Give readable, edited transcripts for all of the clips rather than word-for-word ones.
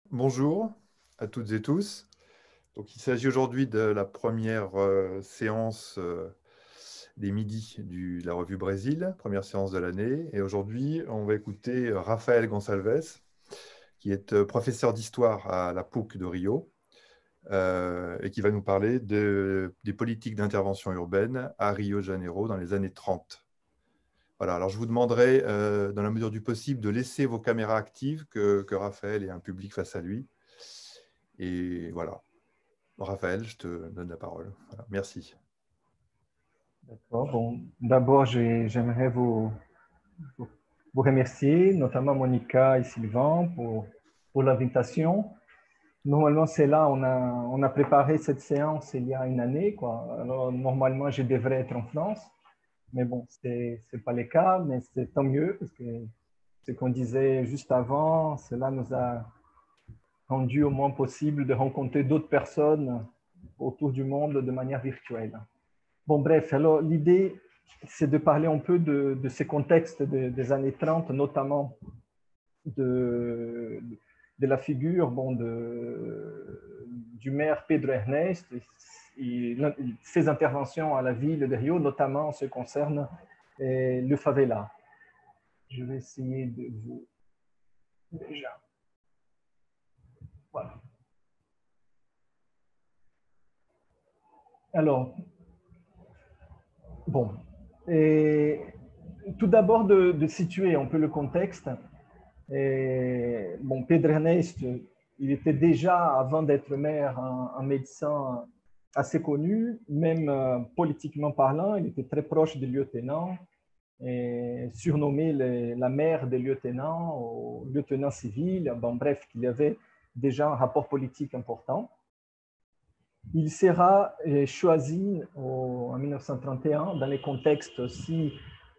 Bonjour à toutes et tous. Donc, il s'agit aujourd'hui de la première séance des midis de la revue Brésil, première séance de l'année. Et aujourd'hui, on va écouter Rafael Gonçalves, qui est professeur d'histoire à la PUC de Rio, et qui va nous parler des politiques d'intervention urbaine à Rio de Janeiro dans les années 30. Voilà, alors je vous demanderai, dans la mesure du possible, de laisser vos caméras actives, que Raphaël ait un public face à lui. Et voilà. Raphaël, je te donne la parole. Voilà, merci. D'accord. Bon, d'abord, j'aimerais vous, vous remercier, notamment Monica et Sylvain, pour l'invitation. Normalement, c'est là, on a préparé cette séance il y a une année, quoi. Alors, normalement, je devrais être en France, mais bon, c'est pas le cas, mais c'est tant mieux, parce que ce qu'on disait juste avant, cela nous a rendu au moins possible de rencontrer d'autres personnes autour du monde de manière virtuelle. Bon, bref, alors l'idée, c'est de parler un peu de ces contextes des années 30, notamment de, de la figure du maire Pedro Ernest et ses interventions à la ville de Rio, notamment en ce qui concerne le favela. Je vais essayer de vous... Déjà, voilà. Alors, bon, et tout d'abord de situer un peu le contexte. Et, bon, Pedro Ernest, il était déjà, avant d'être maire, un médecin assez connu, même politiquement parlant. Il était très proche des lieutenants, et surnommé la mère des lieutenants, ou lieutenant civil. Bon, bref, il y avait déjà un rapport politique important. Il sera choisi en 1931 dans les contextes aussi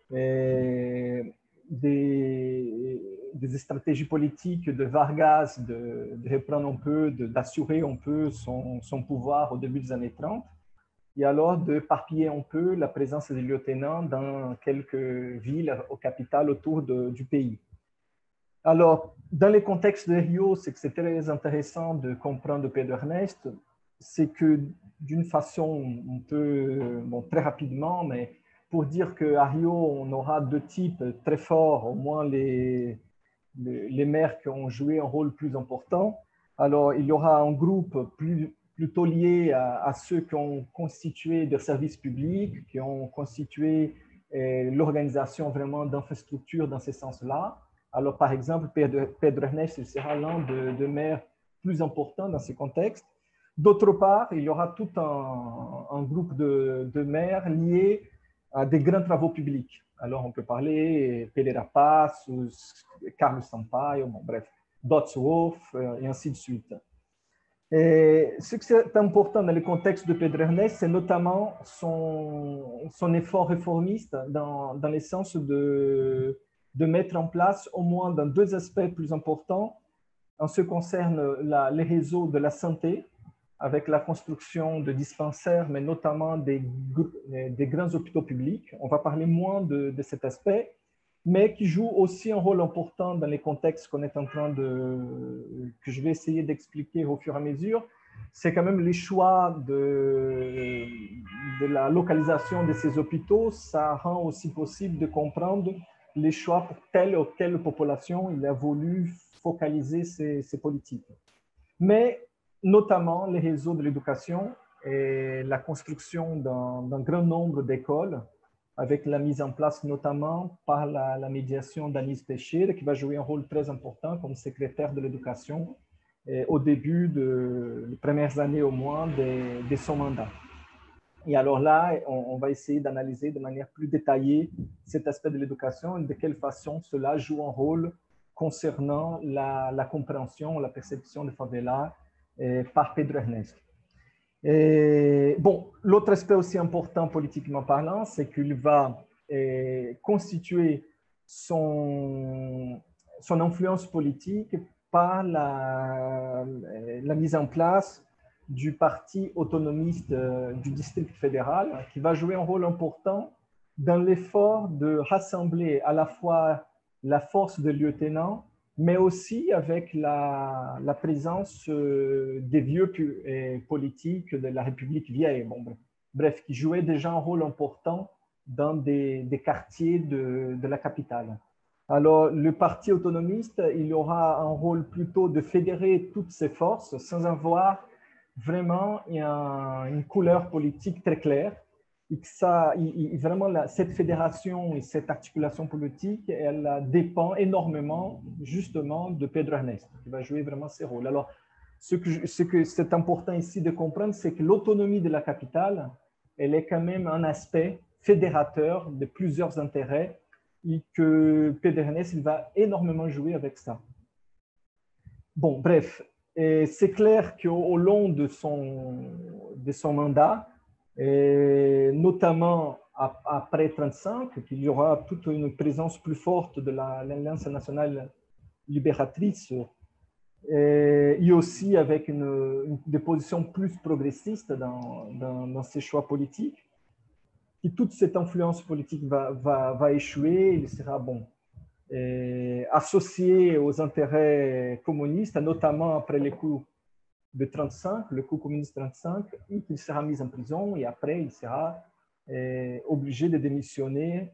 des stratégies politiques de Vargas de reprendre un peu, d'assurer un peu son pouvoir au début des années 30 et alors de parpiller un peu la présence des lieutenants dans quelques villes aux capitales autour du pays. Alors, dans les contextes de Rio, c'est que c'est très intéressant de comprendre Pedro Ernest, c'est que d'une façon un peu, bon, très rapidement, mais pour dire qu'à Rio, on aura deux types très forts, au moins les maires qui ont joué un rôle plus important. Alors, il y aura un groupe plutôt lié à ceux qui ont constitué des services publics, qui ont constitué l'organisation vraiment d'infrastructures dans ce sens-là. Alors, par exemple, Pedro Ernest sera l'un des maires plus importants dans ce contexte. D'autre part, il y aura tout un groupe de maires liés à des grands travaux publics. Alors, on peut parler Pereira Passos, Carlos Sampaio, bon, bref, Dots Wolf, et ainsi de suite. Et ce qui est important dans le contexte de Pedro Ernest, c'est notamment son effort réformiste dans le sens de mettre en place, au moins dans deux aspects plus importants, en ce qui concerne les réseaux de la santé, avec la construction de dispensaires, mais notamment des grands hôpitaux publics. On va parler moins de cet aspect, mais qui joue aussi un rôle important dans les contextes qu'on est en train que je vais essayer d'expliquer au fur et à mesure. C'est quand même les choix de la localisation de ces hôpitaux. Ça rend aussi possible de comprendre les choix pour telle ou telle population il a voulu focaliser ces politiques. Mais notamment les réseaux de l'éducation et la construction d'un grand nombre d'écoles avec la mise en place notamment par la médiation d'Anis Teixeira, qui va jouer un rôle très important comme secrétaire de l'éducation au début des premières années au moins de son mandat. Et alors là, on va essayer d'analyser de manière plus détaillée cet aspect de l'éducation et de quelle façon cela joue un rôle concernant la compréhension, la perception de favela par Pedro Ernest. Et, bon, l'autre aspect aussi important politiquement parlant, c'est qu'il va constituer son influence politique par la mise en place du parti autonomiste du district fédéral, qui va jouer un rôle important dans l'effort de rassembler à la fois la force des lieutenants mais aussi avec la présence des vieux politiques de la République vieille. Bon, bref, qui jouaient déjà un rôle important dans des quartiers de la capitale. Alors, le parti autonomiste, il aura un rôle plutôt de fédérer toutes ces forces sans avoir vraiment une couleur politique très claire. Et que ça, vraiment, cette fédération et cette articulation politique, elle dépend énormément justement de Pedro Ernesto, qui va jouer vraiment ses rôles. Alors, ce que c'est important ici de comprendre, c'est que l'autonomie de la capitale, elle est quand même un aspect fédérateur de plusieurs intérêts et que Pedro Ernesto, il va énormément jouer avec ça. Bon, bref, c'est clair qu'au long de son mandat, et notamment après 1935, qu'il y aura toute une présence plus forte de l'Alliance nationale libératrice, et aussi avec des positions plus progressistes dans ses choix politiques. Et toute cette influence politique va échouer, il sera associé aux intérêts communistes, notamment après les coups de 1935, le coup communiste 1935, et qu'il sera mis en prison et après il sera obligé de démissionner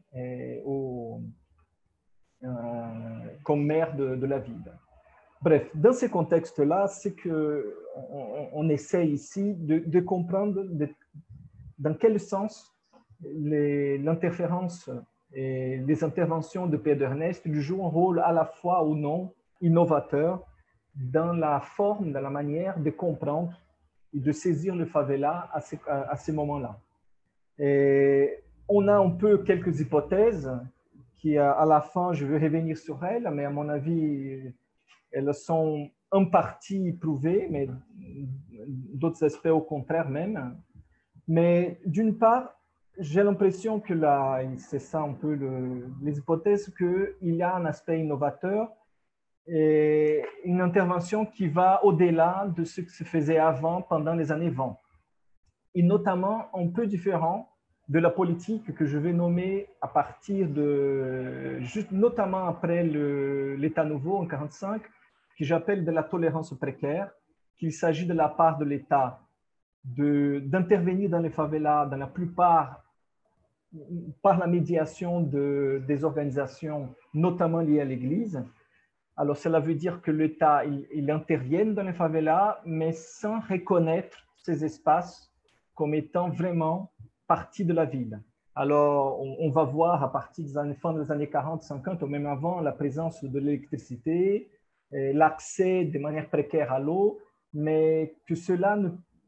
comme maire de la ville. Bref, dans ces contextes-là, c'est qu'on essaie ici de comprendre dans quel sens l'interférence et les interventions de Pedro Ernesto jouent un rôle à la fois ou non innovateur dans la forme, dans la manière de comprendre et de saisir le favela à ces moments-là. Et on a un peu quelques hypothèses qui, à la fin, je vais revenir sur elles, mais à mon avis, elles sont en partie prouvées, mais d'autres aspects au contraire même. Mais d'une part, j'ai l'impression que là, c'est ça un peu les hypothèses, qu'il y a un aspect innovateur et une intervention qui va au-delà de ce qui se faisait avant, pendant les années 20. Et notamment un peu différent de la politique que je vais nommer à partir juste notamment après l'État nouveau en 1945, que j'appelle de la tolérance précaire, qu'il s'agit de la part de l'État d'intervenir dans les favelas, dans la plupart, par la médiation des organisations, notamment liées à l'Église. Alors, cela veut dire que l'État, il intervient dans les favelas, mais sans reconnaître ces espaces comme étant vraiment partie de la ville. Alors, on va voir à partir des fin des années 40, 50, ou même avant, la présence de l'électricité, l'accès de manière précaire à l'eau, mais que cela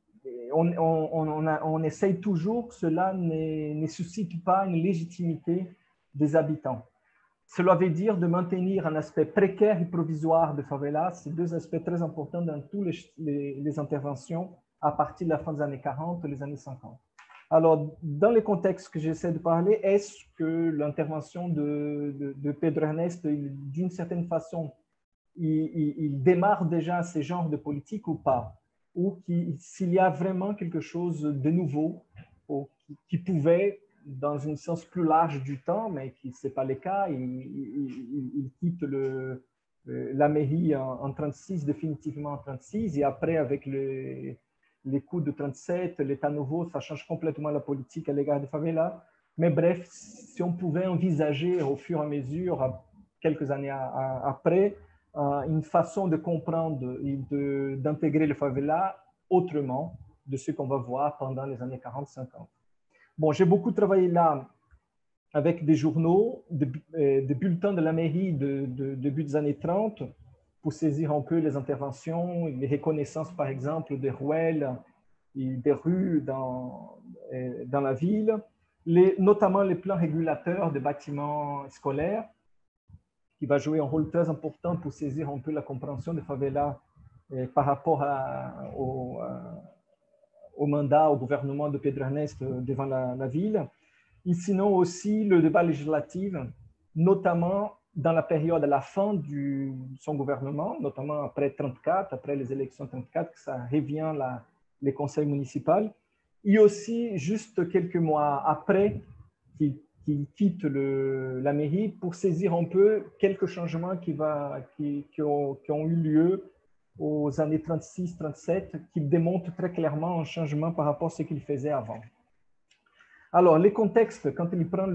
on essaye toujours que cela ne suscite pas une légitimité des habitants. Cela veut dire de maintenir un aspect précaire et provisoire de favelas. C'est deux aspects très importants dans toutes les interventions à partir de la fin des années 40 et les années 50. Alors, dans les contextes que j'essaie de parler, est-ce que l'intervention de Pedro Ernesto, d'une certaine façon, il démarre déjà ces genres de politique ou pas? Ou s'il y a vraiment quelque chose de nouveau qui pouvait, dans un sens plus large du temps, mais qui ce n'est pas le cas, il quitte la mairie en 36, définitivement en 36, et après avec les coups de 37, l'État nouveau, ça change complètement la politique à l'égard des favelas. Mais bref, si on pouvait envisager au fur et à mesure, quelques années après, une façon de comprendre et d'intégrer le favela autrement de ce qu'on va voir pendant les années 40-50. Bon, j'ai beaucoup travaillé là avec des journaux, des bulletins de la mairie de début des années 30 pour saisir un peu les interventions, les reconnaissances, par exemple, des ruelles et des rues dans la ville, notamment les plans régulateurs des bâtiments scolaires, qui va jouer un rôle très important pour saisir un peu la compréhension des favelas par rapport au mandat, au gouvernement de Pedro Ernesto devant la ville. Et sinon aussi le débat législatif, notamment dans la période à la fin de son gouvernement, notamment après 34, après les élections 34, que ça revient les conseils municipaux, et aussi juste quelques mois après, qui qu'il quitte la mairie pour saisir un peu quelques changements qui ont eu lieu aux années 36-37, qui démontrent très clairement un changement par rapport à ce qu'il faisait avant. Alors, les contextes, quand il prend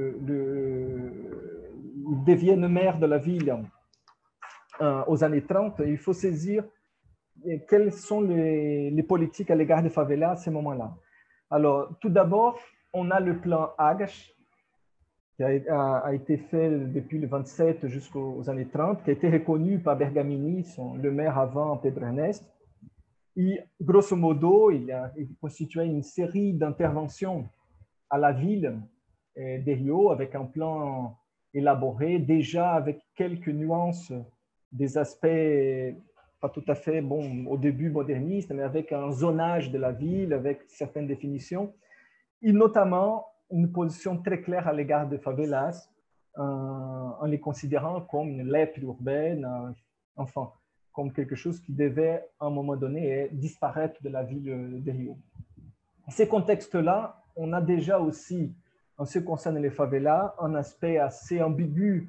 il devient maire de la ville aux années 30, il faut saisir quelles sont les politiques à l'égard des favelas à ce moment-là. Alors, tout d'abord, on a le plan Agache, qui a été fait depuis le 27 jusqu'aux années 30, qui a été reconnu par Bergamini, le maire avant Pedro Ernest. Et grosso modo, il constituait une série d'interventions à la ville de Rio avec un plan élaboré, déjà avec quelques nuances des aspects pas tout à fait, bon, au début moderniste, mais avec un zonage de la ville, avec certaines définitions, et notamment une position très claire à l'égard des favelas, en les considérant comme une lèpre urbaine, enfin, comme quelque chose qui devait, à un moment donné, disparaître de la ville de Rio. Dans ces contextes-là, on a déjà aussi, en ce qui concerne les favelas, un aspect assez ambigu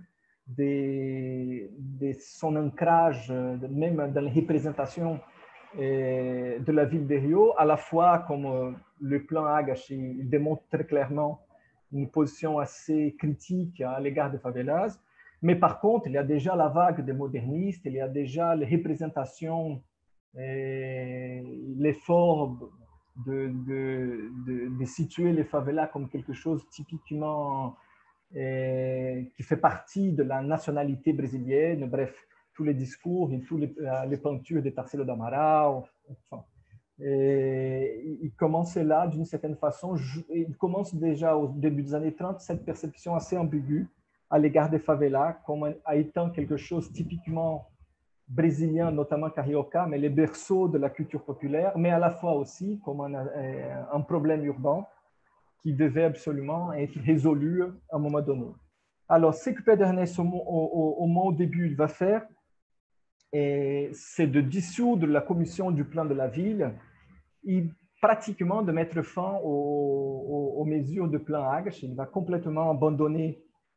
de son ancrage, même dans les représentations de la ville de Rio, à la fois comme le plan Agache, il démontre très clairement une position assez critique à l'égard des favelas, mais par contre, il y a déjà la vague des modernistes, il y a déjà les représentations, l'effort de situer les favelas comme quelque chose typiquement qui fait partie de la nationalité brésilienne, bref, tous les discours et toutes les peintures de Tarsila do Amaral. Enfin, il commençait là, d'une certaine façon, il commence déjà au début des années 30, cette perception assez ambiguë à l'égard des favelas, comme étant quelque chose typiquement brésilien, notamment carioca, mais les berceaux de la culture populaire, mais à la fois aussi comme un problème urbain qui devait absolument être résolu à un moment donné. Alors, ce que Pedro Ernest, au début, il va faire, c'est de dissoudre la commission du plan de la ville et pratiquement de mettre fin aux mesures de plan Agache. Il va complètement abandonner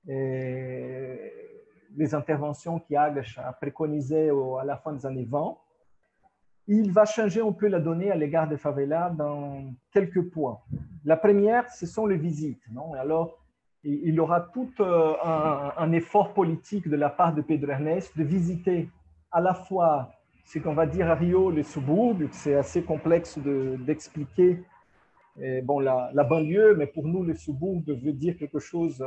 les interventions qu'Agache a préconisées à la fin des années 20. Il va changer un peu la donnée à l'égard des favelas dans quelques points. La première, ce sont les visites. Non? Alors, il y aura tout un effort politique de la part de Pedro Ernest de visiter à la fois ce qu'on va dire à Rio, les suburbes, c'est assez complexe d'expliquer bon, la banlieue, mais pour nous, les suburbes veut dire quelque chose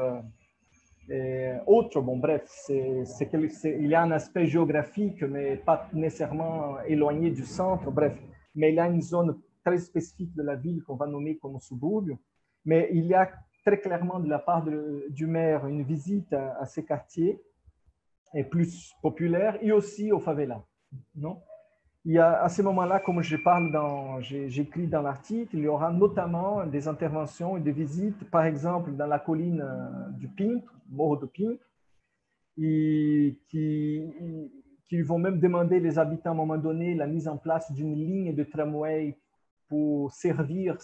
autre. Bon, bref, il y a un aspect géographique, mais pas nécessairement éloigné du centre. Bref, mais il y a une zone très spécifique de la ville qu'on va nommer comme suburbe. Mais il y a très clairement de la part du maire une visite à ces quartiers et plus populaires et aussi aux favelas. Non? Il y a, à ce moment-là, comme j'écris dans l'article, il y aura notamment des interventions et des visites, par exemple, dans la colline du Pinto, Morro do Pinto, et qui vont même demander les habitants à un moment donné la mise en place d'une ligne de tramway pour servir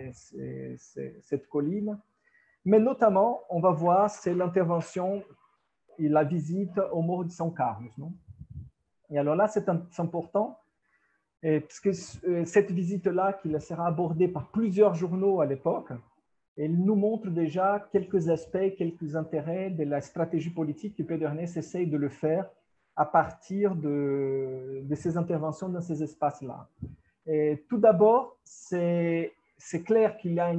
cette colline. Mais notamment, on va voir, c'est l'intervention et la visite au Morro de São Carlos. Non? Et alors là, c'est important, parce que cette visite-là, qui sera abordée par plusieurs journaux à l'époque, elle nous montre déjà quelques aspects, quelques intérêts de la stratégie politique que Pedro Ernest essaye de le faire à partir de ces interventions dans ces espaces-là. Tout d'abord, c'est clair qu'il y a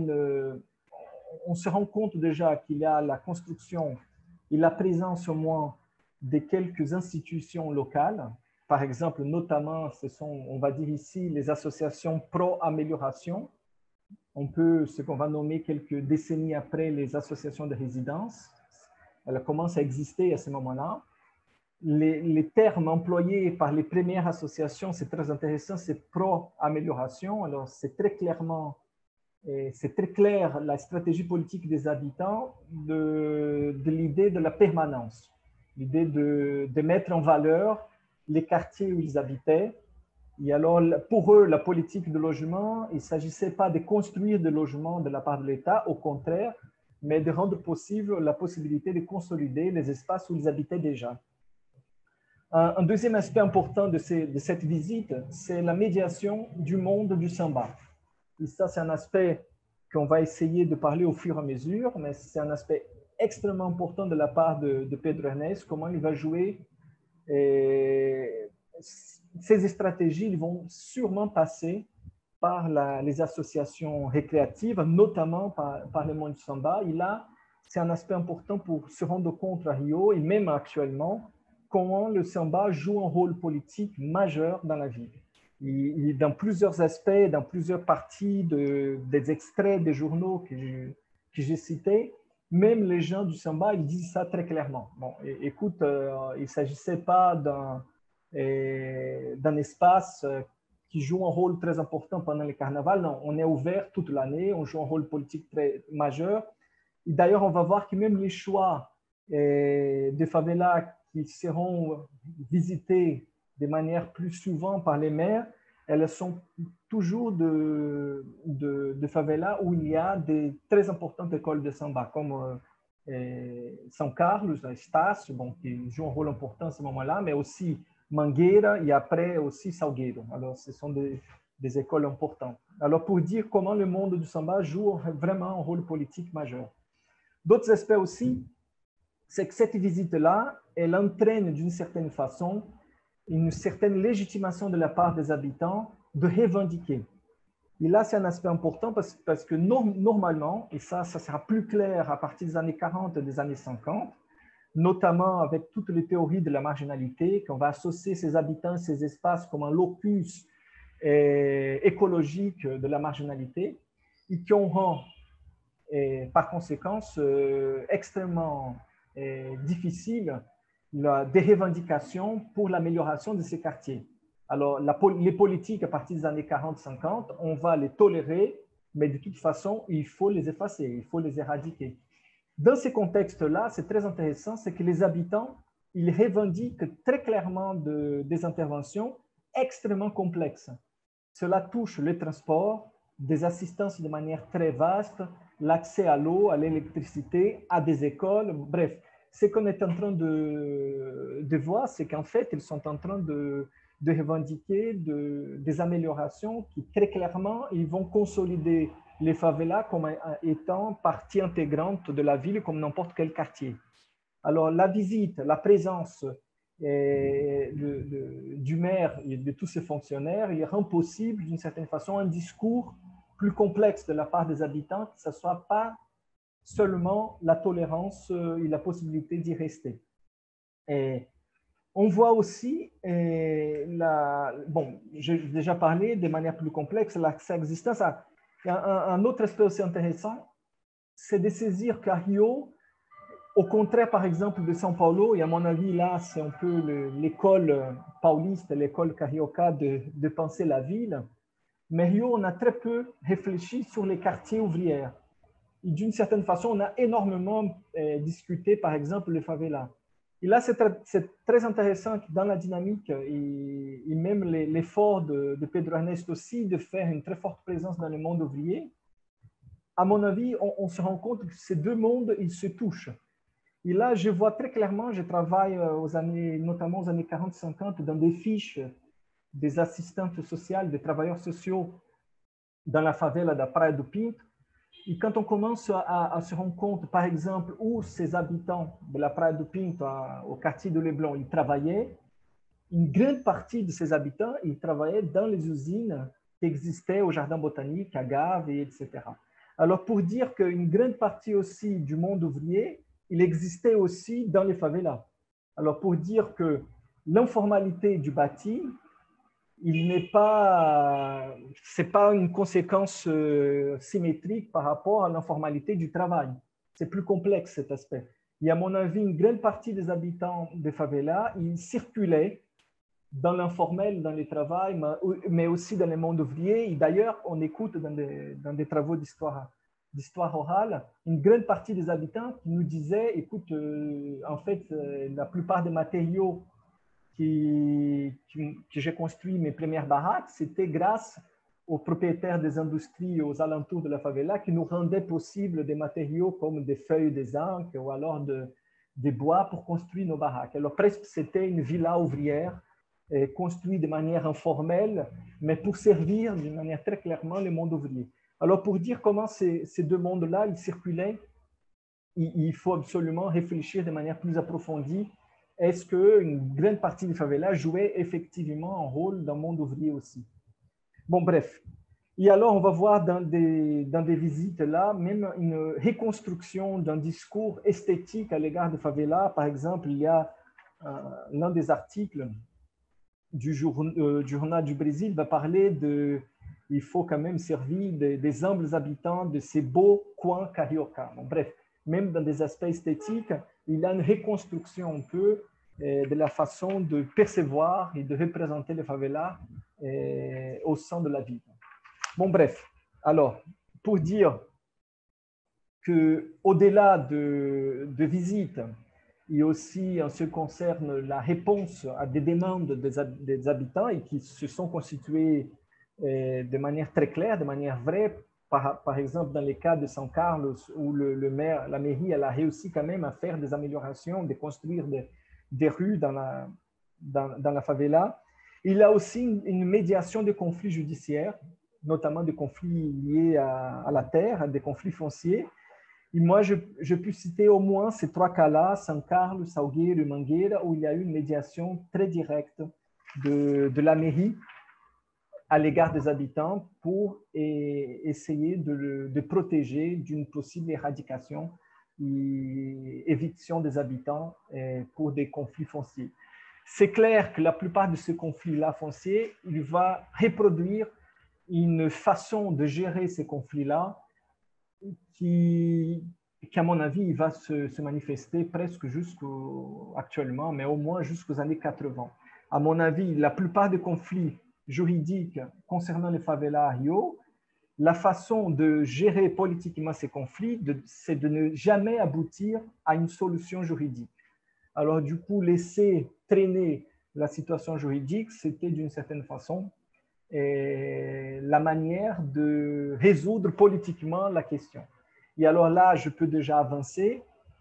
on se rend compte déjà qu'il y a la construction et la présence au moins de quelques institutions locales. Par exemple, notamment, ce sont, on va dire ici, les associations pro-amélioration. On peut, ce qu'on va nommer quelques décennies après, les associations de résidence. Elles commencent à exister à ce moment-là. Les termes employés par les premières associations, c'est très intéressant, c'est pro-amélioration. Alors, c'est très clair la stratégie politique des habitants de l'idée de la permanence, l'idée de mettre en valeur les quartiers où ils habitaient. Et alors, pour eux, la politique de logement, il ne s'agissait pas de construire des logements de la part de l'État, au contraire, mais de rendre possible la possibilité de consolider les espaces où ils habitaient déjà. Un deuxième aspect important de cette visite, c'est la médiation du monde du samba. Et ça, c'est un aspect qu'on va essayer de parler au fur et à mesure, mais c'est un aspect extrêmement important de la part de Pedro Ernest, comment il va jouer. Et ces stratégies ils vont sûrement passer par les associations récréatives, notamment par le monde du samba. Et là, c'est un aspect important pour se rendre compte à Rio, et même actuellement, comment le samba joue un rôle politique majeur dans la ville. Et dans plusieurs aspects, dans plusieurs parties des extraits des journaux que j'ai cités, même les gens du samba, ils disent ça très clairement. Bon, écoute, il ne s'agissait pas d'un espace qui joue un rôle très important pendant le carnaval. Non, on est ouvert toute l'année, on joue un rôle politique très majeur. Et d'ailleurs, on va voir que même les choix de favelas qui seront visités de manière plus souvent par les maires, elles sont toujours de favelas où il y a des très importantes écoles de samba, comme São Carlos, Estácio, bon, qui joue un rôle important à ce moment-là, mais aussi Mangueira et après aussi Salgueiro. Alors, ce sont des écoles importantes. Alors, pour dire comment le monde du samba joue vraiment un rôle politique majeur. D'autres aspects aussi, c'est que cette visite-là, elle entraîne d'une certaine façon une certaine légitimation de la part des habitants de revendiquer. Et là, c'est un aspect important parce que normalement, et ça sera plus clair à partir des années 40 et des années 50, notamment avec toutes les théories de la marginalité, qu'on va associer ces habitants, ces espaces comme un locus écologique de la marginalité, et qui auront, par conséquent, extrêmement difficile des revendications pour l'amélioration de ces quartiers. Alors, les politiques à partir des années 40-50, on va les tolérer, mais de toute façon, il faut les effacer, il faut les éradiquer. Dans ces contextes-là, c'est très intéressant, c'est que les habitants, ils revendiquent très clairement des interventions extrêmement complexes. Cela touche le transport, des assistances de manière très vaste, l'accès à l'eau, à l'électricité, à des écoles, bref. Ce qu'on est en train de voir, c'est qu'en fait, ils sont en train de revendiquer des améliorations qui, très clairement, ils vont consolider les favelas comme étant partie intégrante de la ville, comme n'importe quel quartier. Alors, la visite, la présence du maire et de tous ses fonctionnaires, il rend possible, d'une certaine façon, un discours plus complexe de la part des habitants, que ce ne soit pas seulement la tolérance et la possibilité d'y rester. Et on voit aussi, bon, j'ai déjà parlé de manière plus complexe, l'accès à l'existence. Un autre aspect aussi intéressant, c'est de saisir qu'à Rio, au contraire, par exemple, de São Paulo, et à mon avis, là, c'est un peu l'école pauliste, l'école carioca de penser la ville, mais Rio, on a très peu réfléchi sur les quartiers ouvriers. Et d'une certaine façon, on a énormément discuté, par exemple, les favelas. Et là, c'est très intéressant que dans la dynamique et même l'effort de Pedro Ernest aussi de faire une très forte présence dans le monde ouvrier, à mon avis, on se rend compte que ces deux mondes, ils se touchent. Et là, je vois très clairement, je travaille notamment aux années 40-50 dans des fiches des assistantes sociales, des travailleurs sociaux dans la favela da Praia do Pinto. Et quand on commence à se rendre compte, par exemple, où ces habitants de la Praia do Pinto, au quartier de Leblon, ils travaillaient, une grande partie de ces habitants, ils travaillaient dans les usines qui existaient au Jardin Botanique, à Gave, etc. Alors, pour dire qu'une grande partie aussi du monde ouvrier, il existait aussi dans les favelas. Alors, pour dire que l'informalité du bâti, c'est pas une conséquence symétrique par rapport à l'informalité du travail. C'est plus complexe cet aspect. Et à mon avis, une grande partie des habitants des favelas, ils circulaient dans l'informel, dans le travail, mais aussi dans le monde ouvrier. Et d'ailleurs, on écoute dans des travaux d'histoire orale, une grande partie des habitants qui nous disaient, écoute, en fait, la plupart des matériaux que j'ai construit mes premières baraques, c'était grâce aux propriétaires des industries aux alentours de la favela qui nous rendaient possible des matériaux comme des feuilles des arbres ou alors des bois pour construire nos baraques. Alors presque c'était une villa ouvrière construite de manière informelle, mais pour servir d'une manière très clairement le monde ouvrier. Alors pour dire comment ces deux mondes-là, ils circulaient, il faut absolument réfléchir de manière plus approfondie. Est-ce qu'une grande partie des favelas jouait effectivement un rôle dans le monde ouvrier aussi? Bon, bref. Et alors, on va voir dans des visites là, même une reconstruction d'un discours esthétique à l'égard des favelas. Par exemple, il y a l'un des articles du journal du Brésil va parler il faut quand même servir des humbles habitants de ces beaux coins carioca. Bon, bref, même dans des aspects esthétiques, il y a une reconstruction un peu de la façon de percevoir et de représenter les favelas au sein de la ville. Bon, bref, alors, pour dire qu'au-delà de visites, et aussi en ce qui concerne la réponse à des demandes des habitants et qui se sont constituées de manière très claire, de manière vraie. Par exemple, dans les cas de São Carlos, où la mairie elle a réussi quand même à faire des améliorations, de construire des rues dans la favela. Il y a aussi une médiation des conflits judiciaires, notamment des conflits liés à la terre, des conflits fonciers. Et moi, je peux citer au moins ces trois cas-là, São Carlos, Salgueiro et Mangueira, où il y a eu une médiation très directe de la mairie à l'égard des habitants pour essayer de protéger d'une possible éradication et éviction des habitants pour des conflits fonciers. C'est clair que la plupart de ces conflits-là fonciers, il va reproduire une façon de gérer ces conflits-là qui, à mon avis, il va se manifester presque actuellement, mais au moins jusqu'aux années 80. À mon avis, la plupart des conflits juridiques concernant les favelas à Rio, la façon de gérer politiquement ces conflits, c'est de ne jamais aboutir à une solution juridique. Alors, du coup, laisser traîner la situation juridique, c'était d'une certaine façon la manière de résoudre politiquement la question. Et alors là, je peux déjà avancer.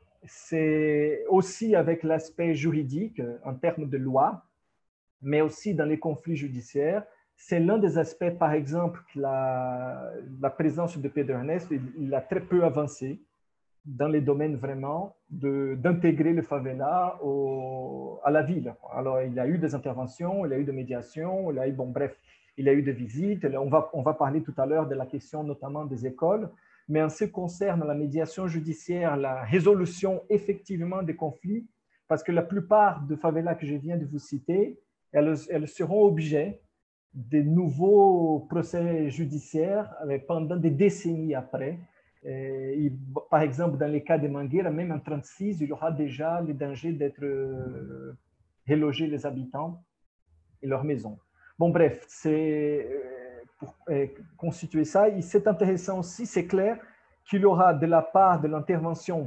C'est aussi avec l'aspect juridique en termes de loi, mais aussi dans les conflits judiciaires. C'est l'un des aspects, par exemple, que la présence de Pedro Ernesto, il a très peu avancé dans les domaines vraiment d'intégrer le favela à la ville. Alors, il y a eu des interventions, il y a eu des médiations, il y a eu, bon, bref, il y a eu des visites. On va parler tout à l'heure de la question notamment des écoles. Mais en ce qui concerne la médiation judiciaire, la résolution effectivement des conflits, parce que la plupart de favelas que je viens de vous citer, elles seront objets de nouveaux procès judiciaires pendant des décennies après. Et, par exemple, dans les cas de Mangueira, même en 1936, il y aura déjà le danger d'être relogés les habitants et leurs maisons. Bon, bref, c'est pour constituer ça. Et c'est intéressant aussi, c'est clair qu'il y aura de la part de l'intervention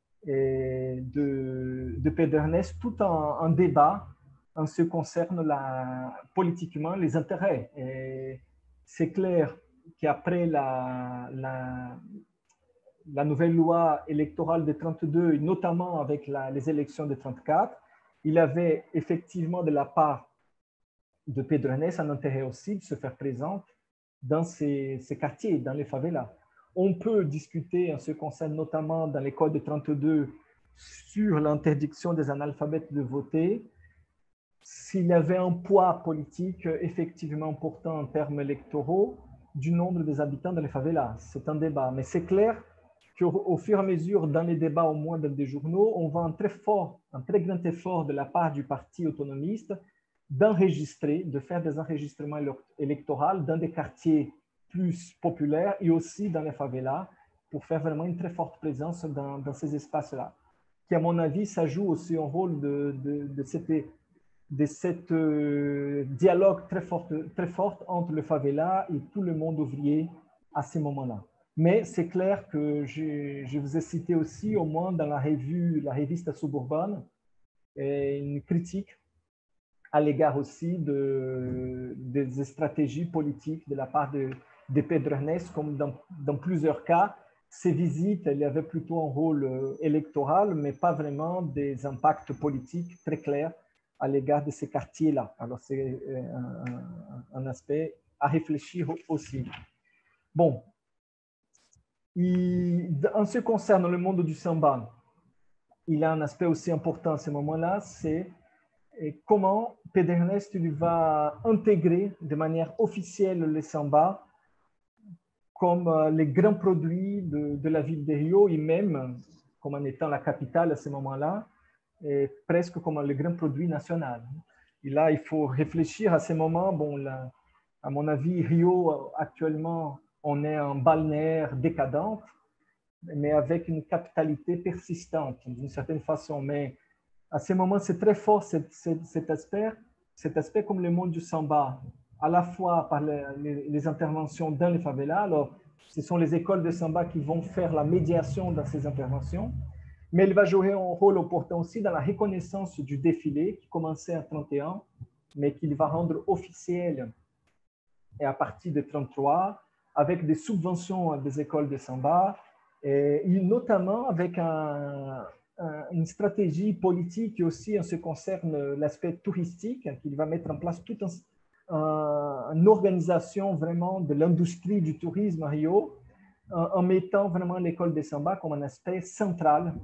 de Pedro Ernesto tout un débat en ce qui concerne politiquement les intérêts. C'est clair qu'après la nouvelle loi électorale de 1932, notamment avec les élections de 1934, il avait effectivement de la part de Pedro Ernesto un intérêt aussi de se faire présent dans ces quartiers, dans les favelas. On peut discuter en ce qui concerne notamment dans l'école de 1932 sur l'interdiction des analphabètes de voter, s'il y avait un poids politique effectivement important en termes électoraux du nombre des habitants dans les favelas. C'est un débat, mais c'est clair qu'au fur et à mesure, dans les débats, au moins dans des journaux, on voit un très grand effort de la part du parti autonomiste d'enregistrer, de faire des enregistrements électoraux dans des quartiers plus populaires et aussi dans les favelas pour faire vraiment une très forte présence dans ces espaces-là. Qui, à mon avis, ça joue aussi un rôle de cette dialogue très forte entre le favela et tout le monde ouvrier à ces moments-là. Mais c'est clair que je vous ai cité aussi, au moins dans la revista Suburbana, une critique à l'égard aussi des stratégies politiques de la part de Pedro Ernest, comme dans plusieurs cas, ces visites, il y avait plutôt un rôle électoral, mais pas vraiment des impacts politiques très clairs à l'égard de ces quartiers-là. Alors, c'est un aspect à réfléchir aussi. Bon, en ce qui concerne le monde du samba, il y a un aspect aussi important à ce moment-là, c'est comment Pedro Ernest va intégrer de manière officielle le samba comme les grands produits de la ville de Rio, et même comme en étant la capitale à ce moment-là, et presque comme le grand produit national. Et là, il faut réfléchir à ce moment. Bon, là, à mon avis, Rio, actuellement, on est un balnéaire décadent, mais avec une capitalité persistante, d'une certaine façon. Mais à ce moment, c'est très fort cet aspect comme le monde du samba, à la fois par les interventions dans les favelas. Alors, ce sont les écoles de samba qui vont faire la médiation dans ces interventions, mais il va jouer un rôle important aussi dans la reconnaissance du défilé qui commençait en 31, mais qu'il va rendre officiel et à partir de 33, avec des subventions à des écoles de samba, et notamment avec une stratégie politique aussi en ce qui concerne l'aspect touristique, qu'il va mettre en place toute une organisation vraiment de l'industrie du tourisme à Rio, en mettant vraiment l'école de samba comme un aspect central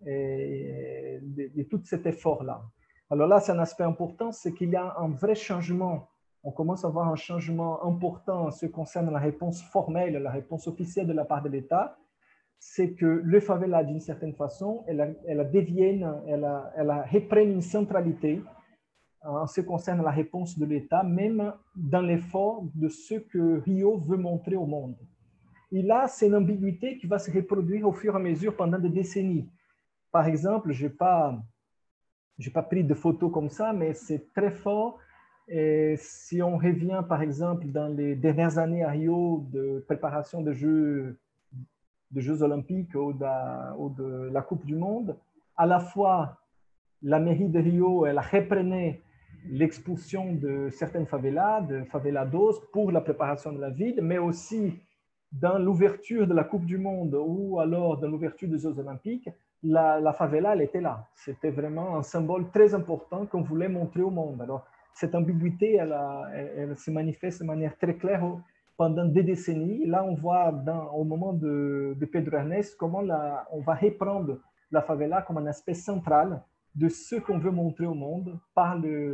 de tout cet effort-là. Alors là, c'est un aspect important, c'est qu'il y a un vrai changement. On commence à voir un changement important en ce qui concerne la réponse formelle, la réponse officielle de la part de l'État. C'est que le favela, d'une certaine façon, elle reprenne une centralité en ce qui concerne la réponse de l'État, même dans l'effort de ce que Rio veut montrer au monde. Et là, c'est une ambiguïté qui va se reproduire au fur et à mesure pendant des décennies. Par exemple, je n'ai pas pris de photos comme ça, mais c'est très fort. Et si on revient, par exemple, dans les dernières années à Rio de préparation de Jeux olympiques ou de la Coupe du Monde, à la fois la mairie de Rio, elle reprenait l'expulsion de certaines favelas, de favelados, pour la préparation de la ville, mais aussi dans l'ouverture de la Coupe du Monde ou alors dans l'ouverture des Jeux olympiques, la favela, elle était là. C'était vraiment un symbole très important qu'on voulait montrer au monde. Alors, cette ambiguïté, elle se manifeste de manière très claire pendant des décennies. Là, on voit au moment de Pedro Ernest comment on va reprendre la favela comme un aspect central de ce qu'on veut montrer au monde par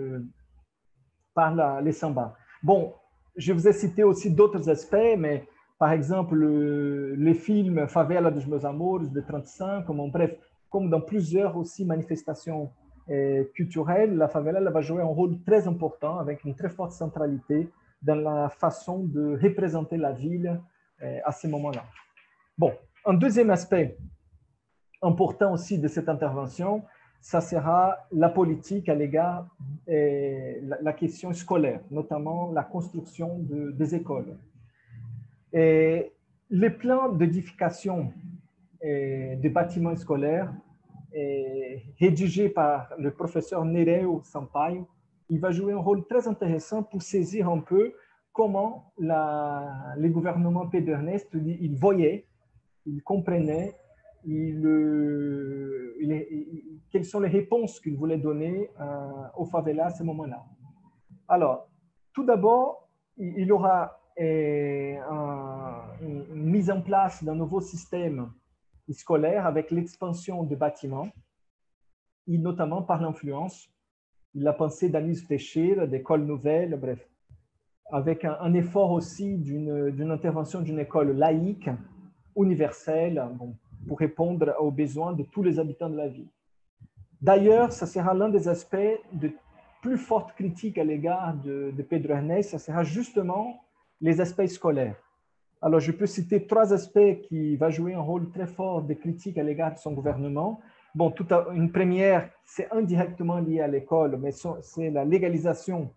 les samba. Bon, je vous ai cité aussi d'autres aspects, mais par exemple, les films Favela dos Meus Amores de 35, bref, comme dans plusieurs aussi manifestations culturelles, la favela elle va jouer un rôle très important avec une très forte centralité dans la façon de représenter la ville à ce moment-là. Bon, un deuxième aspect important aussi de cette intervention, ça sera la politique à l'égard la question scolaire, notamment la construction des écoles. Et les plans d'édification des bâtiments scolaires rédigés par le professeur Nereu Sampaio, il va jouer un rôle très intéressant pour saisir un peu comment le gouvernement Pedro Ernest, il voyait, il comprenait quelles sont les réponses qu'il voulait donner aux favelas à ce moment-là. Alors, tout d'abord, il y aura une mise en place d'un nouveau système scolaire avec l'expansion des bâtiments, et notamment par l'influence de la pensée d'Anísio Teixeira, d'école nouvelle, bref, avec un effort aussi d'une intervention d'une école laïque, universelle, pour répondre aux besoins de tous les habitants de la ville. D'ailleurs, ça sera l'un des aspects de plus forte critique à l'égard de Pedro Ernest, ça sera justement les aspects scolaires. Alors, je peux citer 3 aspects qui vont jouer un rôle très fort de critique à l'égard de son gouvernement. Bon, une première, c'est indirectement lié à l'école, mais c'est la légalisation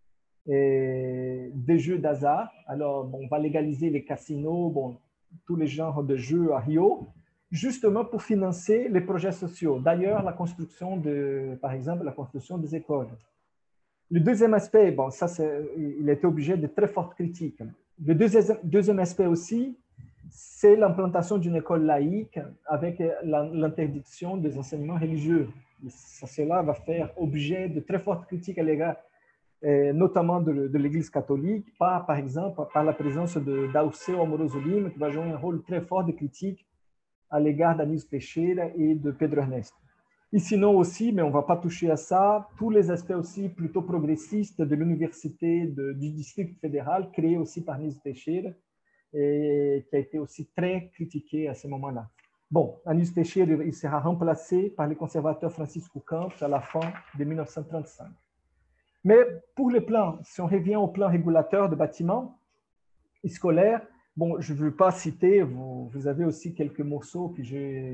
des jeux d'hasard. Alors, on va légaliser les casinos, tous les genres de jeux à Rio, justement pour financer les projets sociaux. D'ailleurs, par exemple, la construction des écoles. Le deuxième aspect, bon, ça, il a été obligé de très fortes critiques. Le deuxième aspect aussi, c'est l'implantation d'une école laïque avec l'interdiction des enseignements religieux. Cela va faire objet de très fortes critiques à l'égard, notamment de l'Église catholique, par exemple, par la présence d'Ausseo Amoroso-Lima, qui va jouer un rôle très fort de critique à l'égard d'Anísio Teixeira et de Pedro Ernesto. Et sinon aussi, mais on ne va pas toucher à ça, tous les aspects aussi plutôt progressistes de l'université du district fédéral, créée aussi par Anísio Teixeira, et qui a été aussi très critiqué à ce moment-là. Bon, Anísio Teixeira il sera remplacé par le conservateur Francisco Campos à la fin de 1935. Mais pour le plan, si on revient au plan régulateur de bâtiments scolaires, bon, je ne veux pas citer, vous avez aussi quelques morceaux que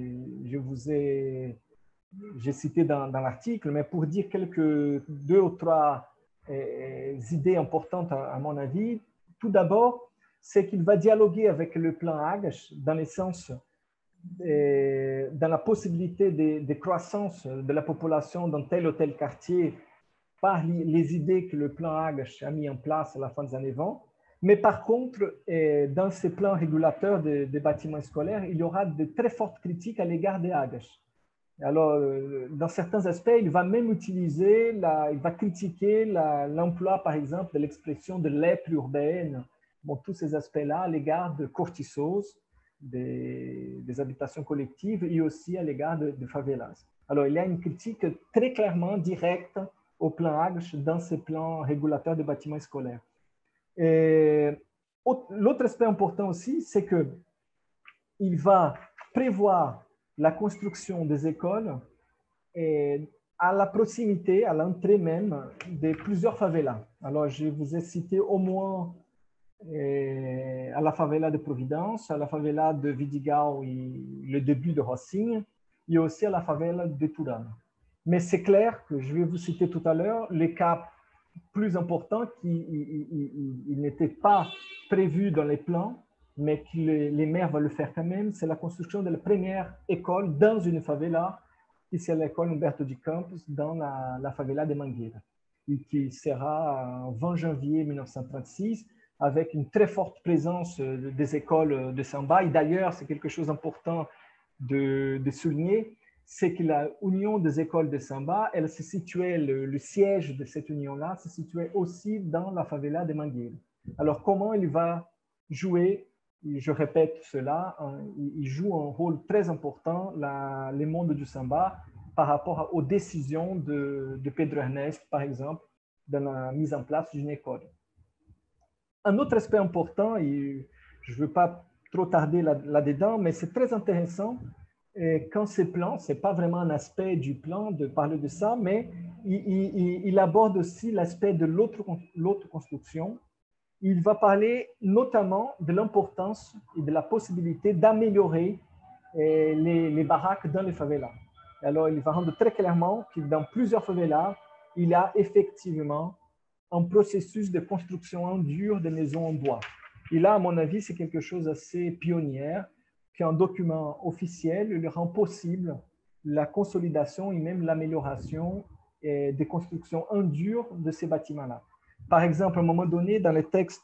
j'ai cités dans l'article, mais pour dire deux ou trois idées importantes à mon avis. Tout d'abord, c'est qu'il va dialoguer avec le plan Agache dans le sens, dans la possibilité de croissance de la population dans tel ou tel quartier par les idées que le plan Agache a mis en place à la fin des années 20. Mais par contre, dans ces plans régulateurs des bâtiments scolaires, il y aura de très fortes critiques à l'égard des Agache. Alors, dans certains aspects, il va même utiliser, il va critiquer l'emploi, par exemple, de l'expression de lèpre urbaine, bon, tous ces aspects-là à l'égard de cortiços, des habitations collectives et aussi à l'égard de favelas. Alors, il y a une critique très clairement directe au plan Agache dans ces plans régulateurs des bâtiments scolaires. L'autre aspect important aussi, c'est qu'il va prévoir la construction des écoles à la proximité, à l'entrée même de plusieurs favelas. Alors, je vous ai cité au moins à la favela de Providence, à la favela de Vidigal et le début de Rocinha, et aussi à la favela de Turano. Mais c'est clair que je vais vous citer tout à l'heure les cas plus importants qui n'étaient pas prévus dans les plans, mais que les maires vont le faire quand même, c'est la construction de la première école dans une favela, qui c'est l'école Humberto de Campos, dans la favela de Mangueira, et qui sera en 20 janvier 1936, avec une très forte présence des écoles de samba. Et d'ailleurs, c'est quelque chose d'important de souligner, c'est que la union des écoles de samba, elle se situait, le siège de cette union-là se situait aussi dans la favela de Mangueira. Alors, comment il va jouer, je répète cela, il joue un rôle très important, le monde du samba, par rapport aux décisions de Pedro Ernesto, par exemple, dans la mise en place d'une école. Un autre aspect important, et je ne veux pas trop tarder là-dedans, mais c'est très intéressant quand ces plans, ce n'est pas vraiment un aspect du plan de parler de ça, mais il aborde aussi l'aspect de l'autre construction. Il va parler notamment de l'importance et de la possibilité d'améliorer les baraques dans les favelas. Alors, il va rendre très clairement que dans plusieurs favelas, il y a effectivement un processus de construction en dur de maisons en bois. Et là, à mon avis, c'est quelque chose d'assez pionnier, qu'un document officiel lui rend possible la consolidation et même l'amélioration des constructions en dur de ces bâtiments-là. Par exemple, à un moment donné, dans le texte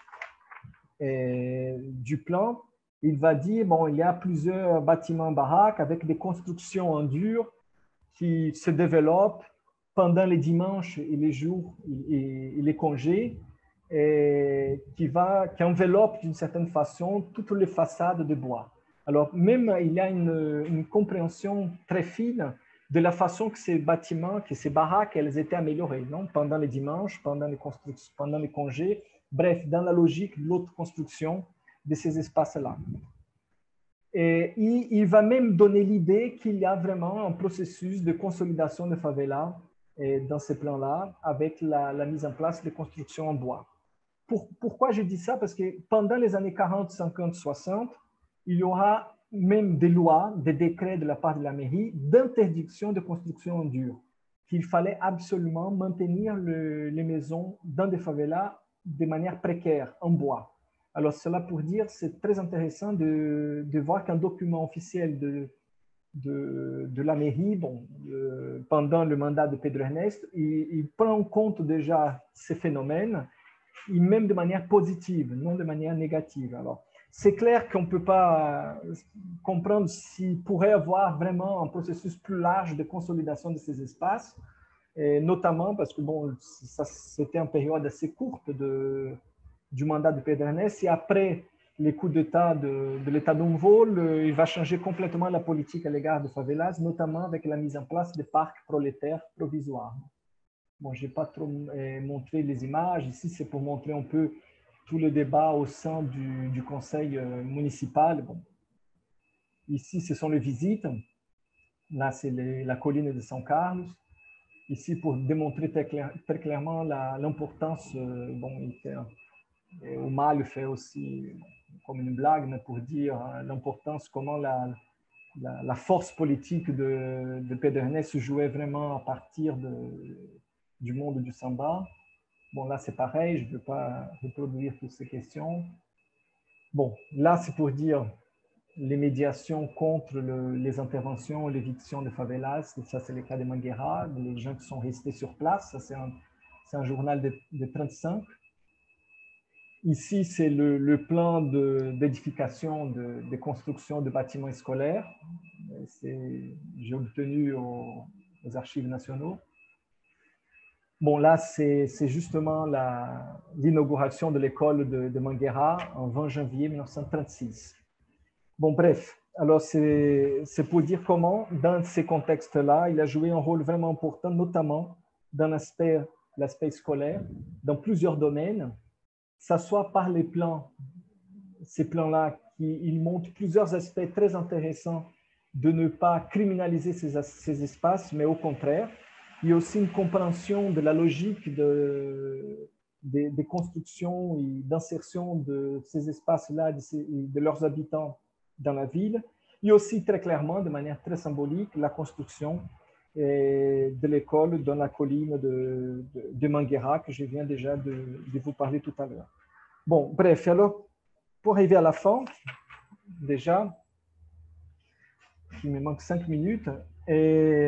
du plan, il va dire, bon, il y a plusieurs bâtiments baraques avec des constructions en dur qui se développent pendant les dimanches et les jours et les congés, qui enveloppe d'une certaine façon toutes les façades de bois. Alors, même il y a une compréhension très fine de la façon que ces bâtiments, que ces baraques, elles étaient améliorées, non? Pendant les dimanches, pendant les congés, bref, dans la logique de l'autre construction de ces espaces-là. Et il va même donner l'idée qu'il y a vraiment un processus de consolidation de favelas dans ces plans-là, avec la mise en place de constructions en bois. Pourquoi je dis ça? Parce que pendant les années 40, 50, 60, il y aura même des lois, des décrets de la part de la mairie d'interdiction de construction en dur, qu'il fallait absolument maintenir les maisons dans des favelas de manière précaire, en bois. Alors, cela pour dire, c'est très intéressant de voir qu'un document officiel de la mairie, bon, pendant le mandat de Pedro Ernesto, il prend en compte déjà ces phénomènes, et même de manière positive, non de manière négative. Alors, c'est clair qu'on ne peut pas comprendre s'il pourrait y avoir vraiment un processus plus large de consolidation de ces espaces, et notamment parce que bon, c'était une période assez courte du mandat de Pedro Ernesto, et après les coups d'État de l'État Novo, il va changer complètement la politique à l'égard de favelas, notamment avec la mise en place des parcs prolétaires provisoires. Bon, je n'ai pas trop montré les images. Ici, c'est pour montrer un peu tout le débat au sein du conseil municipal. Bon. Ici, ce sont les visites. Là, c'est la colline de São Carlos. Ici, pour démontrer très clairement l'importance, o Mário fait aussi comme une blague, mais pour dire l'importance, comment la force politique de Pedro Ernesto se jouait vraiment à partir du monde du samba. Bon, là, c'est pareil, je ne veux pas reproduire toutes ces questions. Bon, là, c'est pour dire les médiations contre les interventions, l'éviction de favelas. Ça, c'est le cas de Mangueira, les gens qui sont restés sur place. Ça, c'est un journal de 35. Ici, c'est le plan d'édification, de construction de bâtiments scolaires. J'ai obtenu aux archives nationaux. Bon, là, c'est justement l'inauguration de l'école de Mangueira en 20 janvier 1936. Bon, bref, alors c'est pour dire comment, dans ces contextes-là, il a joué un rôle vraiment important, notamment dans l'aspect scolaire, dans plusieurs domaines, ça soit par les plans, ces plans-là, ils montrent plusieurs aspects très intéressants de ne pas criminaliser ces espaces, mais au contraire, il y a aussi une compréhension de la logique des constructions et d'insertion de ces espaces-là, de leurs habitants dans la ville. Il y a aussi très clairement, de manière très symbolique, la construction de l'école dans la colline de Mangueira, que je viens déjà de vous parler tout à l'heure. Bon, bref, alors, pour arriver à la fin, déjà, il me manque 5 minutes, et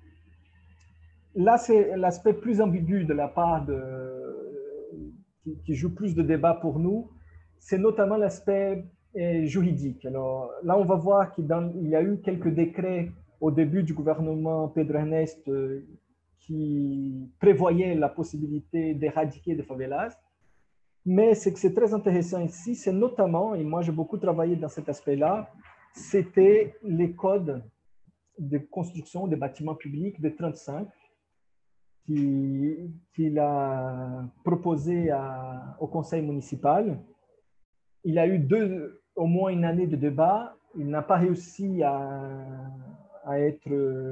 là, c'est l'aspect plus ambigu de la part qui joue plus de débat pour nous, c'est notamment l'aspect juridique. Alors là, on va voir qu'il y a eu quelques décrets au début du gouvernement Pedro Ernesto qui prévoyaient la possibilité d'éradiquer des favelas. Mais ce que c'est très intéressant ici, c'est notamment, et moi j'ai beaucoup travaillé dans cet aspect-là, c'était les codes de construction des bâtiments publics de 1935 qu'il a proposé au conseil municipal. Il a eu au moins une année de débat. Il n'a pas réussi à être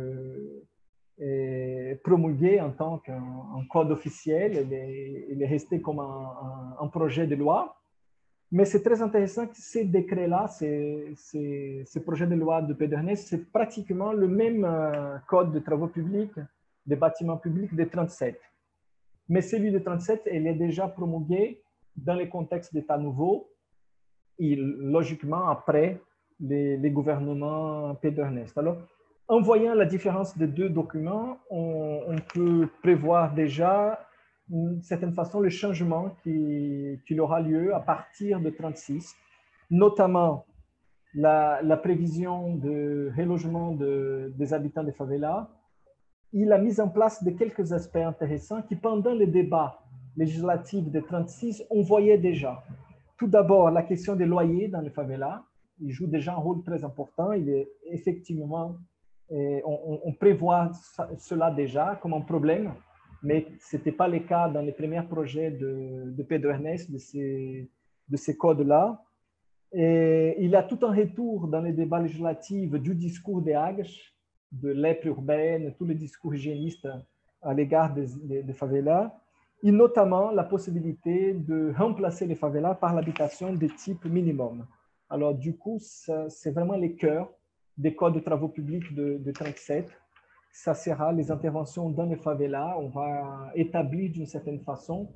promulgué en tant qu'un code officiel. Il est resté comme un projet de loi. Mais c'est très intéressant que ces décrets-là, ces projets de loi de Pedro Ernesto, c'est pratiquement le même code de travaux publics, des bâtiments publics de 1937. Mais celui de 1937, il est déjà promulgué dans les contextes d'État nouveau, et logiquement après les gouvernements Pedro Ernesto. Alors, en voyant la différence des deux documents, on peut prévoir déjà d'une certaine façon le changement qui aura lieu à partir de 1936, notamment la prévision de relogement des habitants des favelas et la mise en place de quelques aspects intéressants qui, pendant les débats législatifs de 1936, on voyait déjà. Tout d'abord, la question des loyers dans les favelas, il joue déjà un rôle très important. Il est effectivement, on prévoit cela déjà comme un problème, mais ce n'était pas le cas dans les premiers projets de Pedro Ernesto, de ces codes-là. Et il y a tout un retour dans les débats législatifs du discours des Águas, de lèpre urbaine, tous les discours hygiénistes à l'égard des favelas, et notamment la possibilité de remplacer les favelas par l'habitation de type minimum. Alors, du coup, c'est vraiment le cœur des codes de travaux publics de 1937. Ça sera les interventions dans les favelas. On va établir d'une certaine façon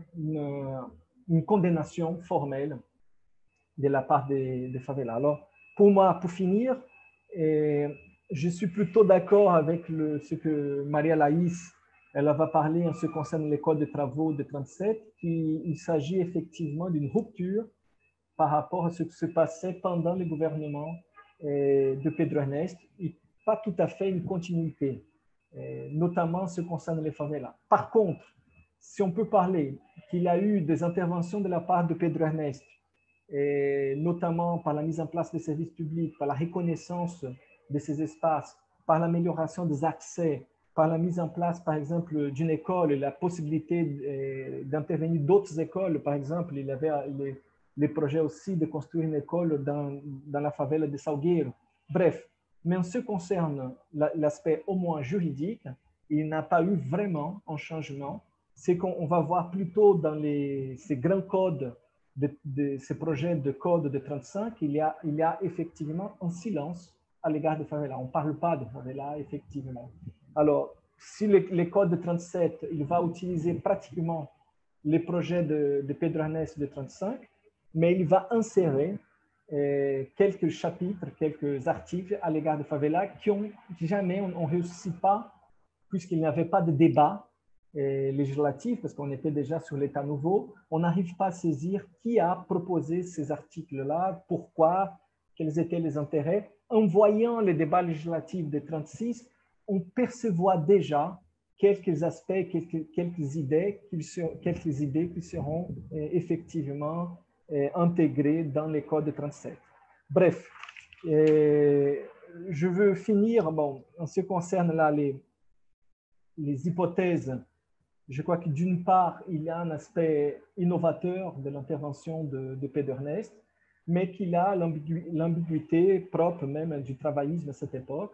une condamnation formelle de la part des favelas. Alors, Pour finir, je suis plutôt d'accord avec ce que Maria Laïs elle va parler en ce qui concerne l'école de travaux de 37, qu'il s'agit effectivement d'une rupture par rapport à ce qui se passait pendant le gouvernement de Pedro Ernesto et pas tout à fait une continuité, notamment en ce qui concerne les favelas. Par contre, si on peut parler qu'il y a eu des interventions de la part de Pedro Ernesto, notamment par la mise en place des services publics, par la reconnaissance de ces espaces, par l'amélioration des accès, par la mise en place, par exemple, d'une école et la possibilité d'intervenir d'autres écoles. Par exemple, il y avait les projets aussi de construire une école dans la favela de Salgueiro. Bref, mais en ce qui concerne l'aspect au moins juridique, il n'a pas eu vraiment un changement. C'est qu'on va voir plutôt dans ces grands codes de ces projets de code de 35, il y a effectivement un silence à l'égard des favelas. On ne parle pas de favelas, effectivement. Alors, si le code de 37, il va utiliser pratiquement les projets de Pedro Ernesto de 35, mais il va insérer quelques chapitres, quelques articles à l'égard des favelas qui jamais on ne réussit pas, puisqu'il n'y avait pas de débat législatif, parce qu'on était déjà sur l'État nouveau, on n'arrive pas à saisir qui a proposé ces articles-là, pourquoi, quels étaient les intérêts. En voyant les débats législatifs de 36, on perçoit déjà quelques aspects, quelques idées qui seront effectivement intégrées dans les codes de 37. Bref, je veux finir, en ce qui concerne là les hypothèses. Je crois que d'une part, il y a un aspect innovateur de l'intervention de Pedro Ernesto, mais qu'il a l'ambiguïté propre même du travaillisme à cette époque.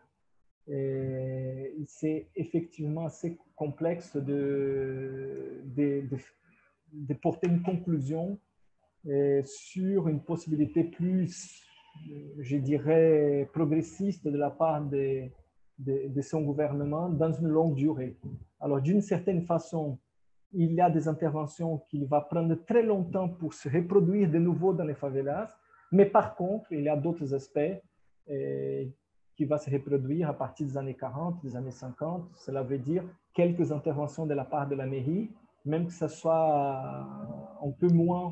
C'est effectivement assez complexe de porter une conclusion sur une possibilité plus, je dirais, progressiste de la part de son gouvernement dans une longue durée. Alors, d'une certaine façon, il y a des interventions qu'il va prendre très longtemps pour se reproduire de nouveau dans les favelas, mais par contre, il y a d'autres aspects qui vont se reproduire à partir des années 40, des années 50. Cela veut dire quelques interventions de la part de la mairie, même que ce soit un peu moins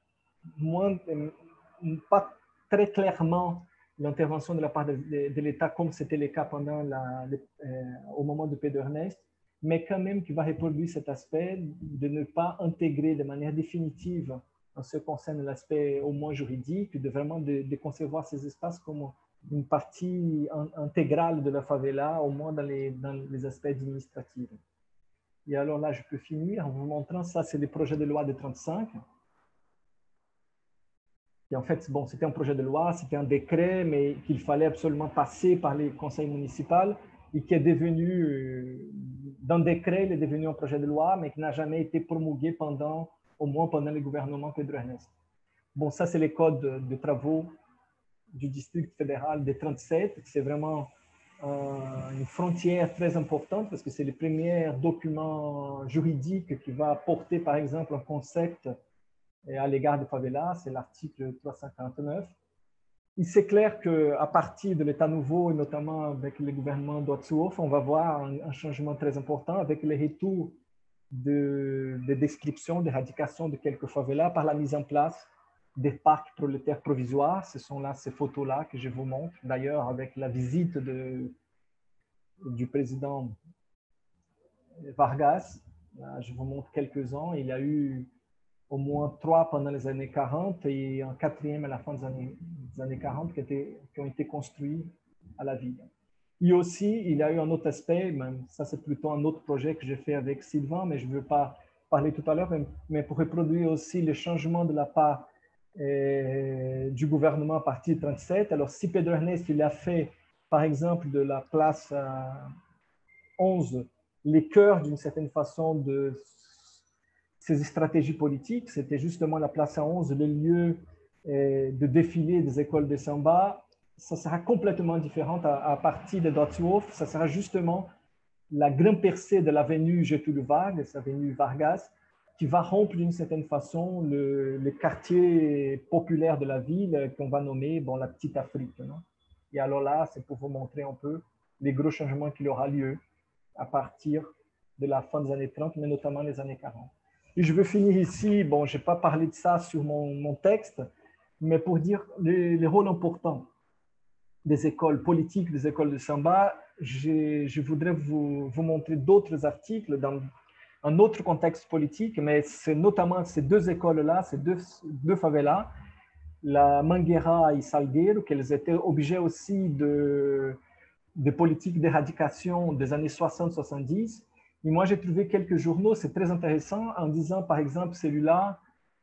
pas très clairement l'intervention de la part de l'État, comme c'était le cas au moment de Pedro Ernesto, mais quand même qui va reproduire cet aspect de ne pas intégrer de manière définitive en ce qui concerne l'aspect au moins juridique, de vraiment de concevoir ces espaces comme une partie intégrale de la favela, au moins dans les aspects administratifs. Et alors là, je peux finir en vous montrant, ça c'est le projet de loi de 35. Et en fait, bon, c'était un projet de loi, c'était un décret, mais qu'il fallait absolument passer par les conseils municipaux et qui est devenu, d'un décret, il est devenu un projet de loi, mais qui n'a jamais été promulgué au moins pendant le gouvernement Pedro Ernesto. Bon, ça, c'est les codes de travaux du district fédéral de 37. C'est vraiment une frontière très importante parce que c'est le premier document juridique qui va porter, par exemple, un concept à l'égard des favelas, c'est l'article 349. Il c'est clair qu'à partir de l'État nouveau, et notamment avec le gouvernement d'Otsuof, on va voir un changement très important avec les retours de description, d'éradication de quelques favelas par la mise en place des parcs prolétaires provisoires. Ce sont là ces photos-là que je vous montre, d'ailleurs avec la visite du président Vargas. Là, je vous montre quelques-uns. Il y a eu au moins 3 pendant les années 40 et un 4e à la fin des années 40 qui ont été construits à la ville. Et aussi, il y a eu un autre aspect, même ça c'est plutôt un autre projet que j'ai fait avec Sylvain, mais je ne veux pas parler tout à l'heure, mais pour reproduire aussi les changements de la part du gouvernement à partir de 37. Alors, si Pedro Ernesto, il a fait, par exemple, de la place 11, les cœurs d'une certaine façon de ces stratégies politiques, c'était justement la place 11, le lieu de défilé des écoles de samba. Ça sera complètement différent à partir de Dotsuof. Ça sera justement la grande percée de l'avenue Getúlio Vargas, l'avenue Vargas, qui va rompre d'une certaine façon le quartier populaire de la ville qu'on va nommer bon, la Petite Afrique. Non? Et alors là, c'est pour vous montrer un peu les gros changements qui aura lieu à partir de la fin des années 30, mais notamment les années 40. Et je veux finir ici, bon, je n'ai pas parlé de ça sur mon texte, mais pour dire les rôles importants des écoles politiques, des écoles de samba, je voudrais vous montrer d'autres articles dans un autre contexte politique, mais c'est notamment ces deux écoles-là, ces deux favelas, la Mangueira et Salgueiro, qu'elles étaient objets aussi de politiques d'éradication des années 60-70. Et moi, j'ai trouvé quelques journaux, c'est très intéressant, en disant, par exemple, celui-là,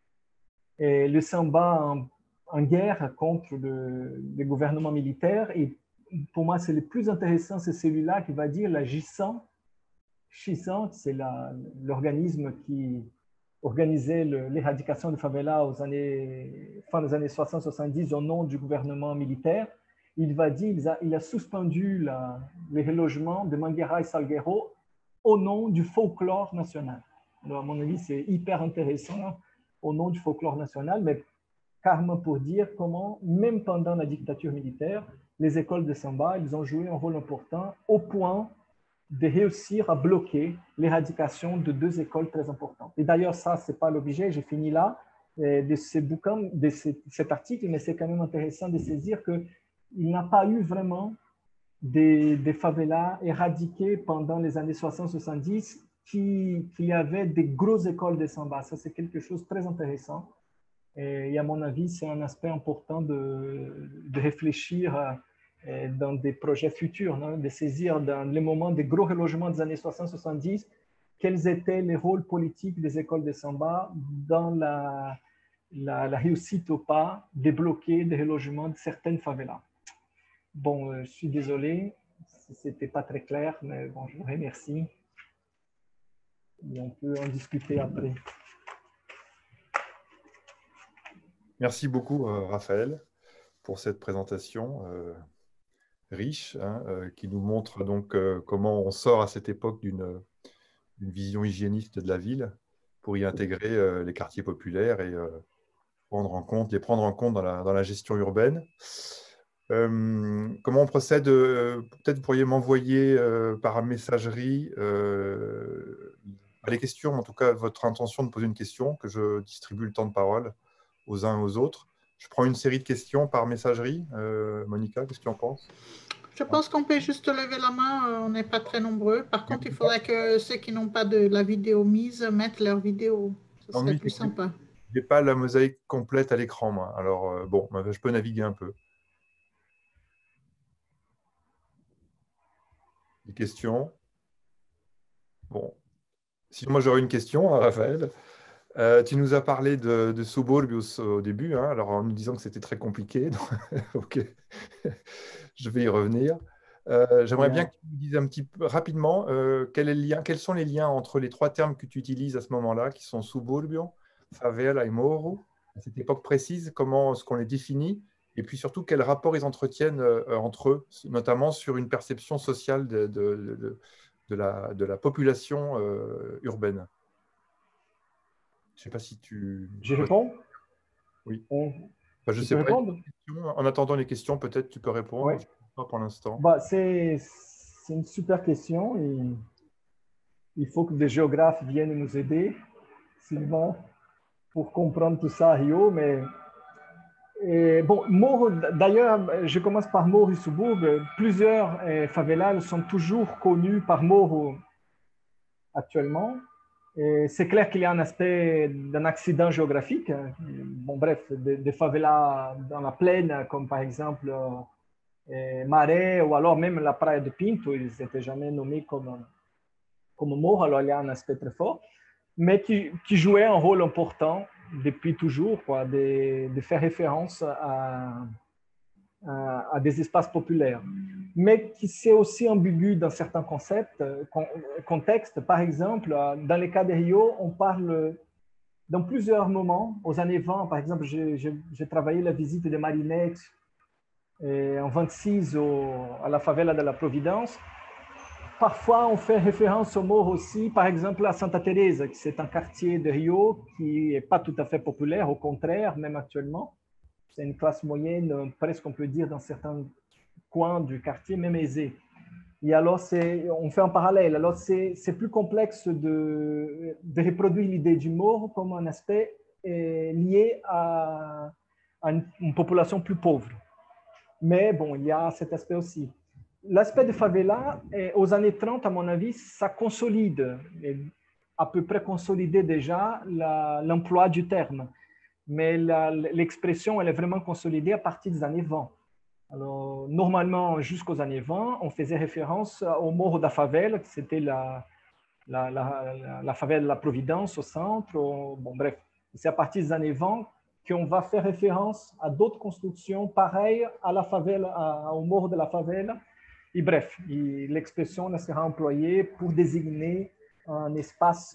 le samba en guerre contre le gouvernement militaire. Et pour moi, c'est le plus intéressant, c'est celui-là qui va dire la GISAN. GISAN, c'est l'organisme qui organisait l'éradication de favelas fin des années 60-70 au nom du gouvernement militaire. Il va dire, il a suspendu les relogements de Mangueira et Salgueiro au nom du folklore national. Alors, à mon avis, c'est hyper intéressant au nom du folklore national, mais carrément pour dire comment, même pendant la dictature militaire, les écoles de samba, ils ont joué un rôle important au point de réussir à bloquer l'éradication de deux écoles très importantes. Et d'ailleurs, ça, ce n'est pas l'objet, j'ai fini là, de ce bouquin, de cet article, mais c'est quand même intéressant de saisir qu'il n'a pas eu vraiment des favelas éradiquées pendant les années 60-70 qu'il y avait des grosses écoles de samba. Ça, c'est quelque chose de très intéressant. Et à mon avis, c'est un aspect important de réfléchir dans des projets futurs, non? De saisir dans les moments des gros relogements des années 60-70, quels étaient les rôles politiques des écoles de samba dans la réussite ou pas des bloqués des relogements de certaines favelas. Bon, je suis désolé si ce n'était pas très clair, mais bon, je vous remercie. Et on peut en discuter après. Merci beaucoup, Raphaël, pour cette présentation riche, hein, qui nous montre donc comment on sort à cette époque d'une vision hygiéniste de la ville pour y intégrer les quartiers populaires et les prendre en compte dans la gestion urbaine. Comment on procède? Peut-être vous pourriez m'envoyer par messagerie les questions, en tout cas votre intention de poser une question, que je distribue le temps de parole aux uns et aux autres. Je prends une série de questions par messagerie. Monica, qu'est-ce que tu en penses? Je pense qu'on peut juste lever la main, on n'est pas très nombreux. Par contre, il faudrait que ceux qui n'ont pas de la vidéo mise mettent leur vidéo. Ce serait plus sympa. Je n'ai pas la mosaïque complète à l'écran, moi. Alors, bon, je peux naviguer un peu. Des questions? Bon. Sinon, moi, j'aurais une question, Raphaël. Tu nous as parlé de Suburbius au début, hein, alors en nous disant que c'était très compliqué. Ok, je vais y revenir. J'aimerais bien que tu nous dises un petit peu rapidement quels sont les liens entre les trois termes que tu utilises à ce moment-là, qui sont suburbio, favela et morro, à cette époque précise, comment est-ce qu'on les définit, et puis surtout quel rapport ils entretiennent entre eux, notamment sur une perception sociale de la population urbaine. Je ne sais pas si tu... Je réponds? Oui. Je ne sais pas. En attendant les questions, peut-être tu peux répondre. Ouais. Je ne sais pas pour l'instant. C'est une super question. Et il faut que des géographes viennent nous aider, Sylvain, pour comprendre tout ça à Rio. Mais bon, Morro, d'ailleurs, je commence par Morro et Suburbe. Plusieurs favelas sont toujours connus par Morro actuellement. C'est clair qu'il y a un aspect d'un accident géographique. Bon, bref, des favelas dans la plaine, comme par exemple Maré ou alors même la Praia de Pinto, ils n'étaient jamais nommés comme Morro, alors il y a un aspect très fort, mais qui jouait un rôle important depuis toujours, quoi, de faire référence à des espaces populaires, mais qui c'est aussi ambigu dans certains contextes. Par exemple, dans les cas de Rio, on parle dans plusieurs moments. Aux années 20, par exemple, j'ai travaillé la visite de Marinette en 26 à la favela de la Providence. parfois, on fait référence au Morro aussi, par exemple, à Santa Teresa, qui c'est un quartier de Rio qui n'est pas tout à fait populaire, au contraire, même actuellement. C'est une classe moyenne, presque on peut dire, dans certains coins du quartier, même aisée. Et alors, on fait un parallèle. Alors, c'est plus complexe de reproduire l'idée du Morro comme un aspect lié à une population plus pauvre. Mais bon, il y a cet aspect aussi. L'aspect de favela, aux années 30, à mon avis, ça consolide, à peu près consolidé déjà l'emploi du terme. Mais l'expression, elle est vraiment consolidée à partir des années 20. Alors, normalement, jusqu'aux années 20, on faisait référence au Morro da Favela, qui c'était la favela de la Providence au centre. Bon, bref, c'est à partir des années 20 qu'on va faire référence à d'autres constructions pareilles à la favela, au Morro de la Favela. Et bref, l'expression sera employée pour désigner un espace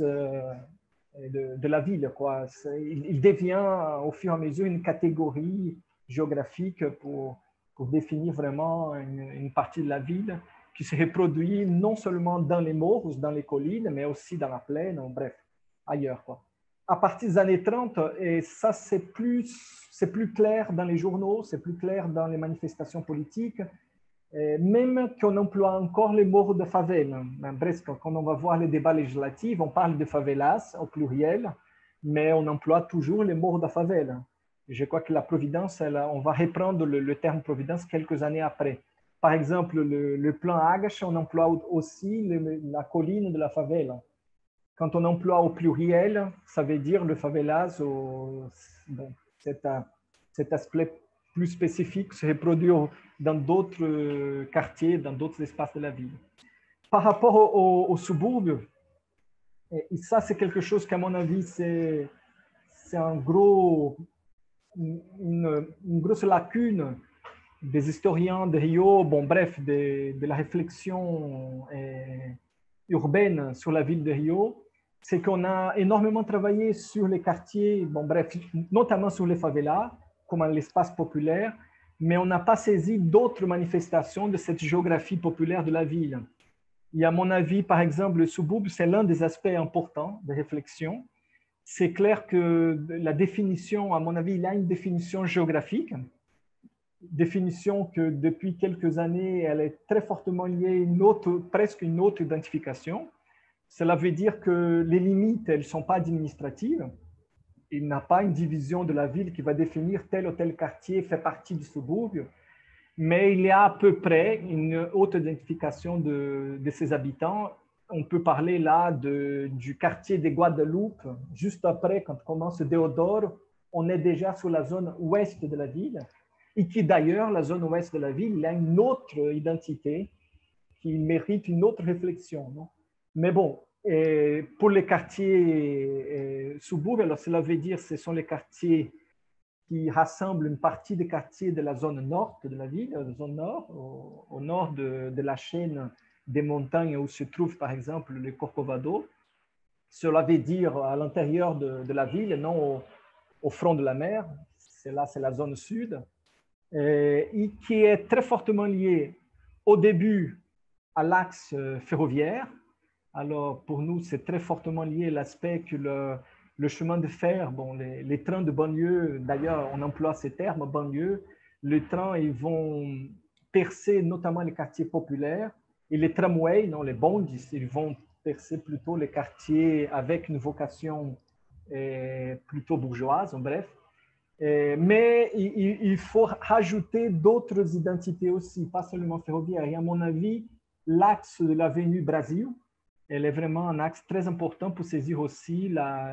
de la ville, quoi. Il devient au fur et à mesure une catégorie géographique pour définir vraiment une partie de la ville qui se reproduit non seulement dans les morros, dans les collines, mais aussi dans la plaine, bref, ailleurs, quoi. À partir des années 30, et ça c'est plus clair dans les journaux, c'est plus clair dans les manifestations politiques, même qu'on emploie encore les morros de favela. Presque, quand on va voir les débats législatifs, on parle de favelas au pluriel, mais on emploie toujours les morros de favela. Je crois que la Providence, on va reprendre le terme Providence quelques années après. Par exemple, le plan Agache, on emploie aussi la colline de la favela. Quand on emploie au pluriel, ça veut dire le favelas, bon, cet aspect plus spécifique se reproduit dans d'autres quartiers, dans d'autres espaces de la ville. Par rapport au suburbio, et ça c'est quelque chose qu'à mon avis c'est une grosse lacune des historiens de Rio, bon bref, de la réflexion urbaine sur la ville de Rio, c'est qu'on a énormément travaillé sur les quartiers, bon bref, notamment sur les favelas, comme l'espace populaire, mais on n'a pas saisi d'autres manifestations de cette géographie populaire de la ville. Et à mon avis, par exemple, le suburbe, c'est l'un des aspects importants de réflexion. C'est clair que la définition, à mon avis, il y a une définition géographique, définition que depuis quelques années, elle est très fortement liée à presque une autre identification. Cela veut dire que les limites, elles ne sont pas administratives. Il n'y a pas une division de la ville qui va définir tel ou tel quartier fait partie du suburbio, mais il y a à peu près une haute identification de ses habitants. On peut parler là du quartier de Guadeloupe. Juste après, quand commence Deodoro, on est déjà sur la zone ouest de la ville, et qui d'ailleurs, la zone ouest de la ville, il a une autre identité qui mérite une autre réflexion. Non? Mais bon, pour les quartiers suburbains, alors cela veut dire que ce sont les quartiers qui rassemblent une partie des quartiers de la zone nord de la ville, la zone nord, au nord de la chaîne des montagnes où se trouve par exemple le Corcovado. Cela veut dire à l'intérieur de la ville, non au front de la mer. C'est la zone sud, et qui est très fortement liée au début à l'axe ferroviaire. Alors, pour nous, c'est très fortement lié à l'aspect que le chemin de fer, bon, les trains de banlieue, d'ailleurs, on emploie ces termes, banlieue, les trains, ils vont percer notamment les quartiers populaires, et les tramways, non, les bondis, ils vont percer plutôt les quartiers avec une vocation plutôt bourgeoise, en bref. Mais il faut rajouter d'autres identités aussi, pas seulement ferroviaires. Et à mon avis, l'axe de l'avenue Brasil, elle est vraiment un axe très important pour saisir aussi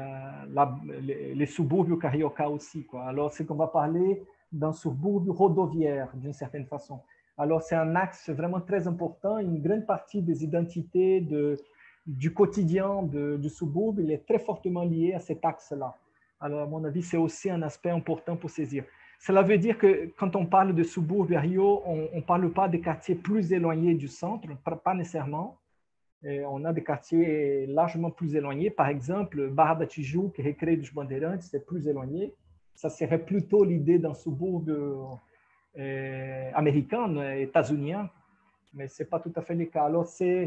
les suburbios carioca aussi, quoi. Alors, c'est qu'on va parler d'un suburbio rodoviaire, d'une certaine façon. Alors, c'est un axe vraiment très important. Une grande partie des identités du quotidien du suburbio, il est très fortement lié à cet axe-là. Alors, à mon avis, c'est aussi un aspect important pour saisir. Cela veut dire que quand on parle de suburbio à Rio, on ne parle pas des quartiers plus éloignés du centre, pas nécessairement. On a des quartiers largement plus éloignés. Par exemple, Barra da Tijuca, Recreio dos Bandeirantes, c'est plus éloigné. Ça serait plutôt l'idée d'un suburbio américain, états-unien, mais ce n'est pas tout à fait le cas. Alors,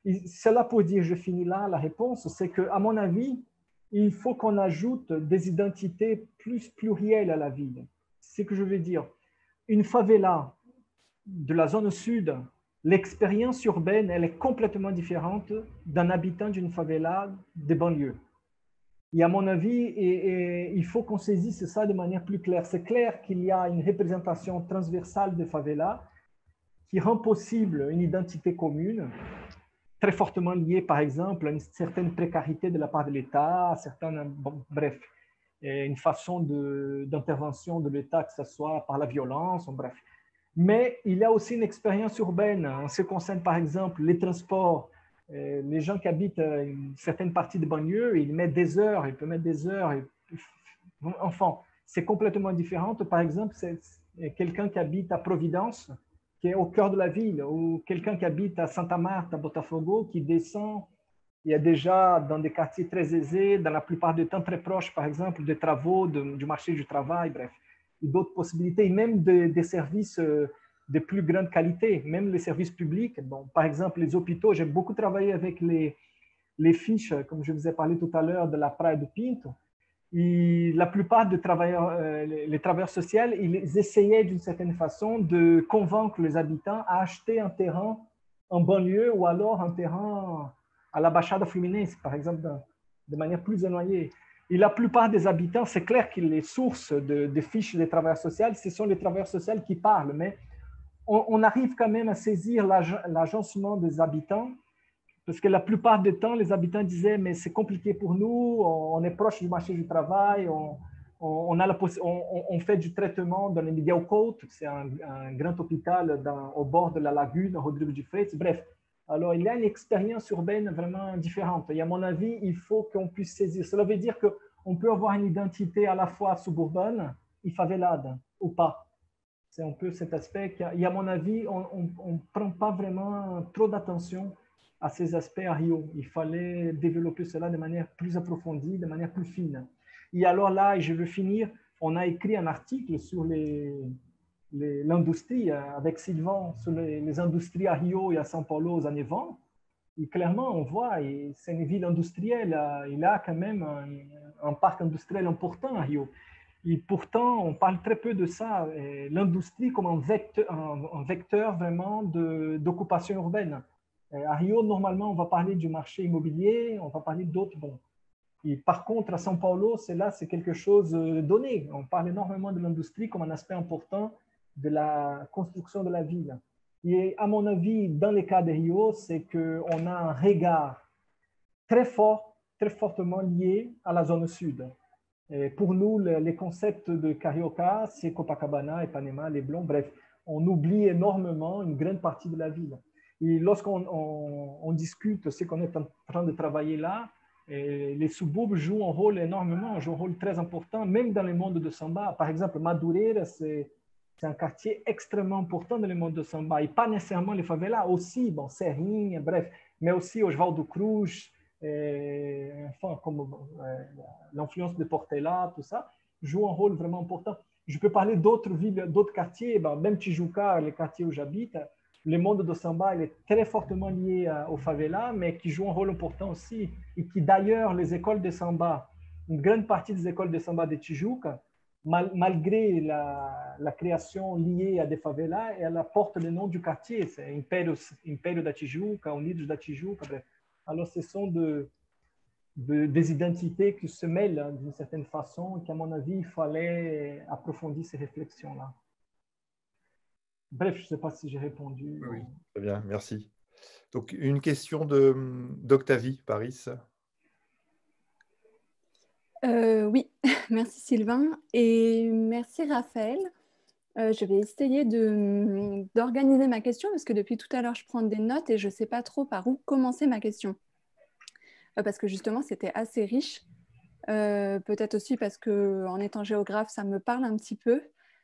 C'est là pour dire, je finis là, la réponse, c'est qu'à mon avis, il faut qu'on ajoute des identités plus plurielles à la ville. C'est ce que je veux dire. Une favela de la zone sud, l'expérience urbaine, elle est complètement différente d'un habitant d'une favela des banlieues. Et à mon avis, il faut qu'on saisisse ça de manière plus claire. C'est clair qu'il y a une représentation transversale des favelas qui rend possible une identité commune, très fortement liée, par exemple, à une certaine précarité de la part de l'État, bref, une façon d'intervention de l'État, que ce soit par la violence, bref. Mais il y a aussi une expérience urbaine en ce qui concerne, par exemple, les transports. Les gens qui habitent une certaine partie de banlieue, ils peuvent mettre des heures. Enfin, c'est complètement différent. Par exemple, c'est quelqu'un qui habite à Providence, qui est au cœur de la ville, ou quelqu'un qui habite à Santa Marta, à Botafogo, qui descend. Il y a déjà dans des quartiers très aisés, dans la plupart du temps très proches, par exemple, des travaux, du marché du travail, bref, d'autres possibilités, et même des services de plus grande qualité, même les services publics. Bon, par exemple, les hôpitaux, j'ai beaucoup travaillé avec les fiches, comme je vous ai parlé tout à l'heure, de la Praia do Pinto. Et la plupart des travailleurs, les travailleurs sociaux, ils essayaient d'une certaine façon de convaincre les habitants à acheter un terrain en banlieue ou alors un terrain à la Baixada Fluminense, par exemple, de manière plus éloignée. Et la plupart des habitants, c'est clair que les sources des fiches des travailleurs sociaux, ce sont les travailleurs sociaux qui parlent, mais on arrive quand même à saisir l'agencement des habitants, parce que la plupart du temps, les habitants disaient, mais c'est compliqué pour nous, on est proche du marché du travail, on fait du traitement dans le Miguel Couto, c'est un grand hôpital au bord de la lagune, Rodrigo de Freitas, bref. Alors, il y a une expérience urbaine vraiment différente. Et à mon avis, il faut qu'on puisse saisir. Cela veut dire qu'on peut avoir une identité à la fois suburbaine et favelade, ou pas. C'est un peu cet aspect. Et à mon avis, on ne prend pas vraiment trop d'attention à ces aspects à Rio. Il fallait développer cela de manière plus approfondie, de manière plus fine. Et alors là, je veux finir, on a écrit un article sur l'industrie avec Sylvain sur les industries à Rio et à São Paulo aux années 20. Et clairement, on voit, c'est une ville industrielle, il a quand même un parc industriel important à Rio. Et pourtant, on parle très peu de ça, l'industrie comme un vecteur vraiment d'occupation urbaine. À Rio, normalement, on va parler du marché immobilier, on va parler d'autres. Bon. Et par contre, à São Paulo, c'est quelque chose donné. On parle énormément de l'industrie comme un aspect important de la construction de la ville. Et à mon avis, dans le cas de Rio, c'est qu'on a un regard très fort, très fortement lié à la zone sud. Et pour nous, les concepts de Carioca, c'est Copacabana, Ipanema, Leblon, bref, on oublie énormément une grande partie de la ville. Et lorsqu'on discute ce qu'on est en train de travailler là, les suburbes jouent un rôle énormément, jouent un rôle très important, même dans le monde de samba. Par exemple, Madureira, c'est un quartier extrêmement important dans le monde de samba, et pas nécessairement les favelas, aussi, bon, Serrinha, bref, mais aussi Oswaldo Cruz, enfin, comme l'influence de Portela, tout ça, joue un rôle vraiment important. Je peux parler d'autres villes, d'autres quartiers, même Tijuca, le quartier où j'habite, le monde de samba il est très fortement lié aux favelas, mais qui joue un rôle important aussi, et qui d'ailleurs, les écoles de samba, une grande partie des écoles de samba de Tijuca, malgré la création liée à des favelas, elle apporte le nom du quartier, c'est Império da Tijuca, Unidos da Tijuca, bref. Alors, ce sont des identités qui se mêlent d'une certaine façon, et qu'à mon avis, il fallait approfondir ces réflexions-là. Bref, je ne sais pas si j'ai répondu. Oui, très bien, merci. Donc, une question d'Octavie, Paris. Oui, merci Sylvain et merci Raphaël. Je vais essayer d'organiser ma question parce que depuis tout à l'heure, je prends des notes et je ne sais pas trop par où commencer ma question. Parce que justement, c'était assez riche. Peut-être aussi parce qu'en étant géographe, ça me parle un petit peu.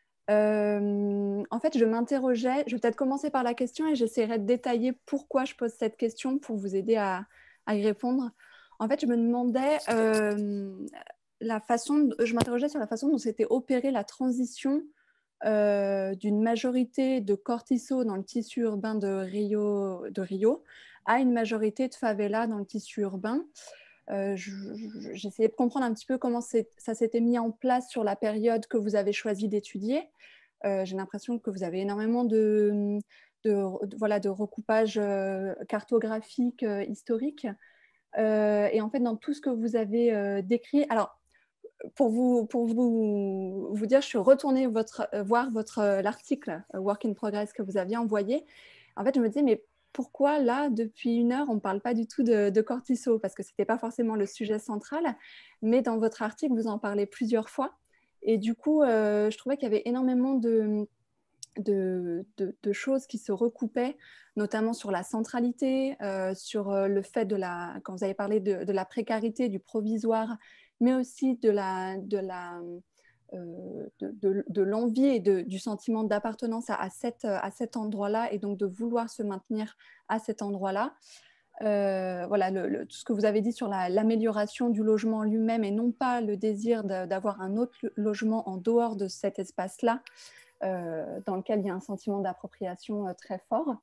En fait, je m'interrogeais, je vais peut-être commencer par la question et j'essaierai de détailler pourquoi je pose cette question pour vous aider à y répondre. En fait, je me demandais je m'interrogeais sur la façon dont s'était opérée la transition d'une majorité de cortiços dans le tissu urbain de Rio à une majorité de favelas dans le tissu urbain. J'essayais de comprendre un petit peu comment ça s'était mis en place sur la période que vous avez choisi d'étudier. J'ai l'impression que vous avez énormément de recoupage cartographique, historique. Et en fait, dans tout ce que vous avez décrit, alors, pour vous dire, je suis retournée voir l'article Work in Progress que vous aviez envoyé. En fait, je me disais, mais pourquoi là, depuis 1 heure, on ne parle pas du tout de cortisol? Parce que ce n'était pas forcément le sujet central, mais dans votre article, vous en parlez plusieurs fois. Et du coup, je trouvais qu'il y avait énormément de choses qui se recoupaient, notamment sur la centralité, sur le fait quand vous avez parlé de la précarité, du provisoire, mais aussi de l'envie et du sentiment d'appartenance à cet endroit-là, et donc de vouloir se maintenir à cet endroit-là. Voilà, tout ce que vous avez dit sur l'amélioration du logement lui-même et non pas le désir d'avoir un autre logement en dehors de cet espace-là, dans lequel il y a un sentiment d'appropriation très fort.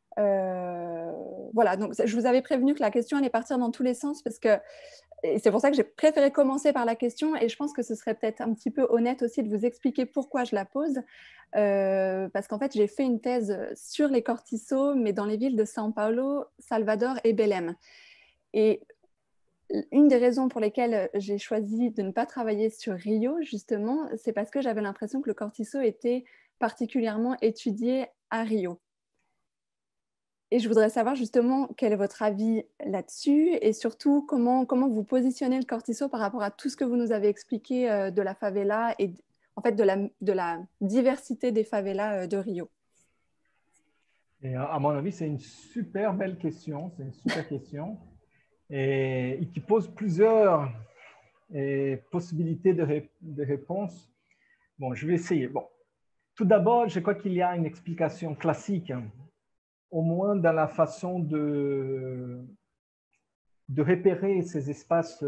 Voilà, donc je vous avais prévenu que la question allait partir dans tous les sens, et c'est pour ça que j'ai préféré commencer par la question, et je pense que ce serait peut-être un petit peu honnête aussi de vous expliquer pourquoi je la pose, parce qu'en fait j'ai fait une thèse sur les cortiços, mais dans les villes de São Paulo, Salvador et Belém. Et une des raisons pour lesquelles j'ai choisi de ne pas travailler sur Rio, justement, c'est parce que j'avais l'impression que le cortiço était particulièrement étudié à Rio. Et je voudrais savoir justement quel est votre avis là-dessus, et surtout comment vous positionnez le cortiço par rapport à tout ce que vous nous avez expliqué de la favela et en fait de la diversité des favelas de Rio. Et à mon avis, c'est une super belle question, c'est une super question, et qui pose plusieurs possibilités de réponse. Bon, je vais essayer. Bon, tout d'abord, je crois qu'il y a une explication classique, au moins dans la façon de repérer ces espaces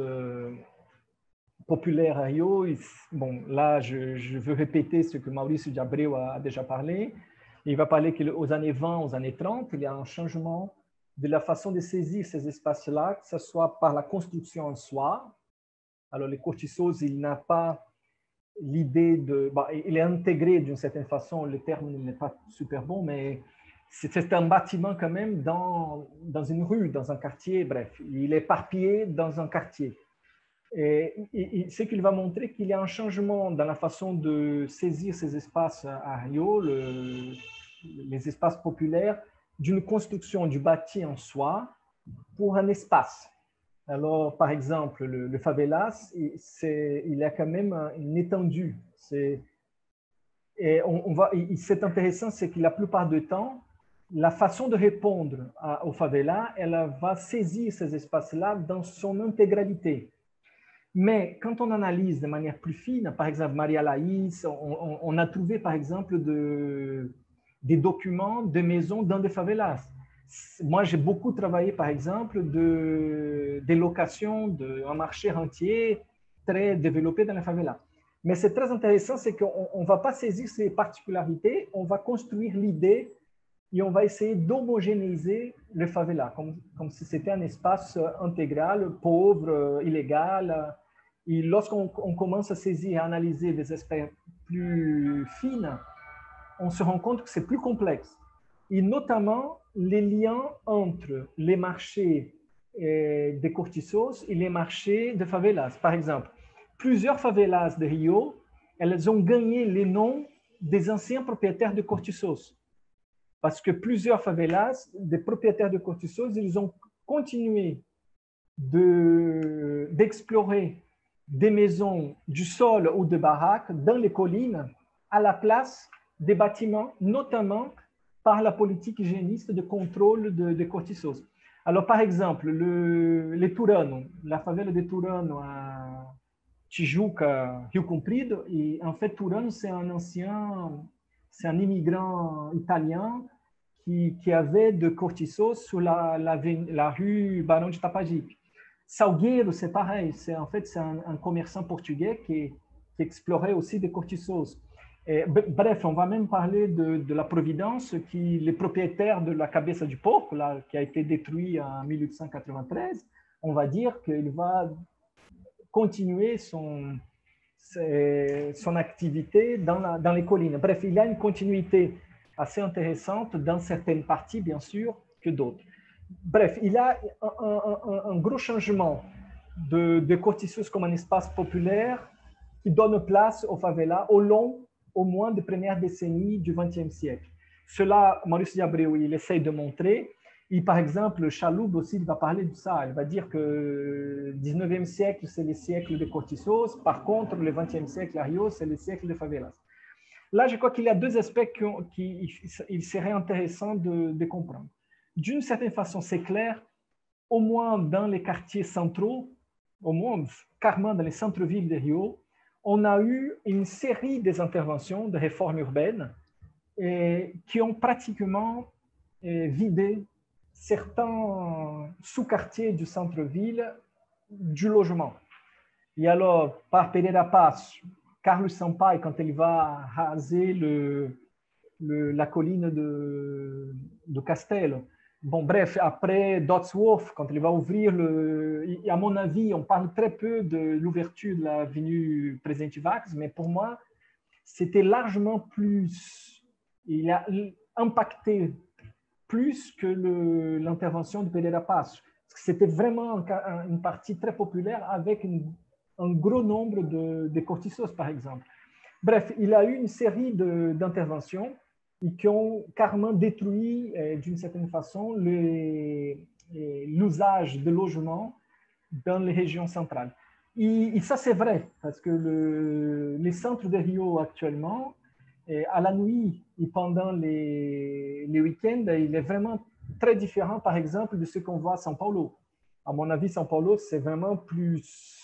populaires à Rio. Bon, là, je veux répéter ce que Maurício de Abreu a déjà parlé. Il va parler qu'aux années 20, aux années 30, il y a un changement de la façon de saisir ces espaces-là, que ce soit par la construction en soi. Alors, les cortiços, il n'a pas l'idée de... Bon, il est intégré d'une certaine façon, le terme n'est pas super bon, mais c'est un bâtiment quand même dans une rue, dans un quartier, bref, il est éparpillé dans un quartier. Et c'est qu'il va montrer qu'il y a un changement dans la façon de saisir ces espaces à Rio, les espaces populaires, d'une construction du bâti en soi pour un espace. Alors, par exemple, le favelas, il y a quand même une étendue. C'est intéressant, c'est que la plupart du temps, la façon de répondre aux favelas, elle va saisir ces espaces-là dans son intégralité. Mais quand on analyse de manière plus fine, par exemple, Maria Laís, on a trouvé, par exemple, des documents de maisons dans des favelas. Moi, j'ai beaucoup travaillé, par exemple, des locations d'un marché rentier très développé dans les favelas. Mais c'est très intéressant, c'est qu'on ne va pas saisir ces particularités, on va construire l'idée et on va essayer d'homogénéiser le favela, comme si c'était un espace intégral, pauvre, illégal. Et lorsqu'on commence à saisir et à analyser des aspects plus fins, on se rend compte que c'est plus complexe. Et notamment les liens entre les marchés des cortiços et les marchés de favelas. Par exemple, plusieurs favelas de Rio, elles ont gagné les noms des anciens propriétaires de cortiços. Parce que plusieurs favelas, des propriétaires de cortiços, ils ont continué d'explorer des maisons du sol ou de baraques dans les collines à la place des bâtiments, notamment par la politique hygiéniste de contrôle des cortiços. Alors, par exemple, les Turano, la favela de Turano à Tijuca, Rio Comprido, et en fait, Turano, c'est un immigrant italien qui avait de cortiços sur la rue Barão de Tapajipe. Salgueiro, c'est pareil. C'est un commerçant portugais qui explorait aussi des cortiços. Bref, on va même parler de la Providence, qui les propriétaires de la Cabeça de Porco, là, qui a été détruit en 1893, on va dire qu'il va continuer son activité dans les collines. Bref, il y a une continuité assez intéressante dans certaines parties, bien sûr, que d'autres. Bref, il y a un gros changement de Cortiços comme un espace populaire qui donne place aux favelas au long, au moins, des premières décennies du XXe siècle. Cela, Maurice de Abreu, il essaye de montrer. Et par exemple, Chaloub aussi, il va parler de ça. Il va dire que le 19e siècle, c'est le siècle des Cortiços. Par contre, le 20e siècle, à Rio, c'est le siècle des favelas. Là, je crois qu'il y a deux aspects qu'il serait intéressant de comprendre. D'une certaine façon, c'est clair, au moins dans les quartiers centraux, au moins carrément dans les centres-villes de Rio, on a eu une série des interventions de réformes urbaines qui ont pratiquement vidé certains sous-quartiers du centre-ville du logement. Et alors, par Pereira Passos, Carlos Sampaio, quand il va raser la colline de Castelo. Bon, bref, après Dotsworth, quand il va ouvrir et à mon avis, on parle très peu de l'ouverture de l'avenue Presidente Vargas, mais pour moi, c'était largement plus, il a impacté plus que l'intervention de Pereira Passos. C'était vraiment une partie très populaire avec un gros nombre de Cortiços, par exemple. Bref, il a eu une série d'interventions qui ont carrément détruit, d'une certaine façon, l'usage de logement dans les régions centrales. Et ça, c'est vrai, parce que les centres de Rio actuellement, à la nuit et pendant les week-ends, il est vraiment très différent, par exemple, de ce qu'on voit à São Paulo. À mon avis, São Paulo, c'est vraiment plus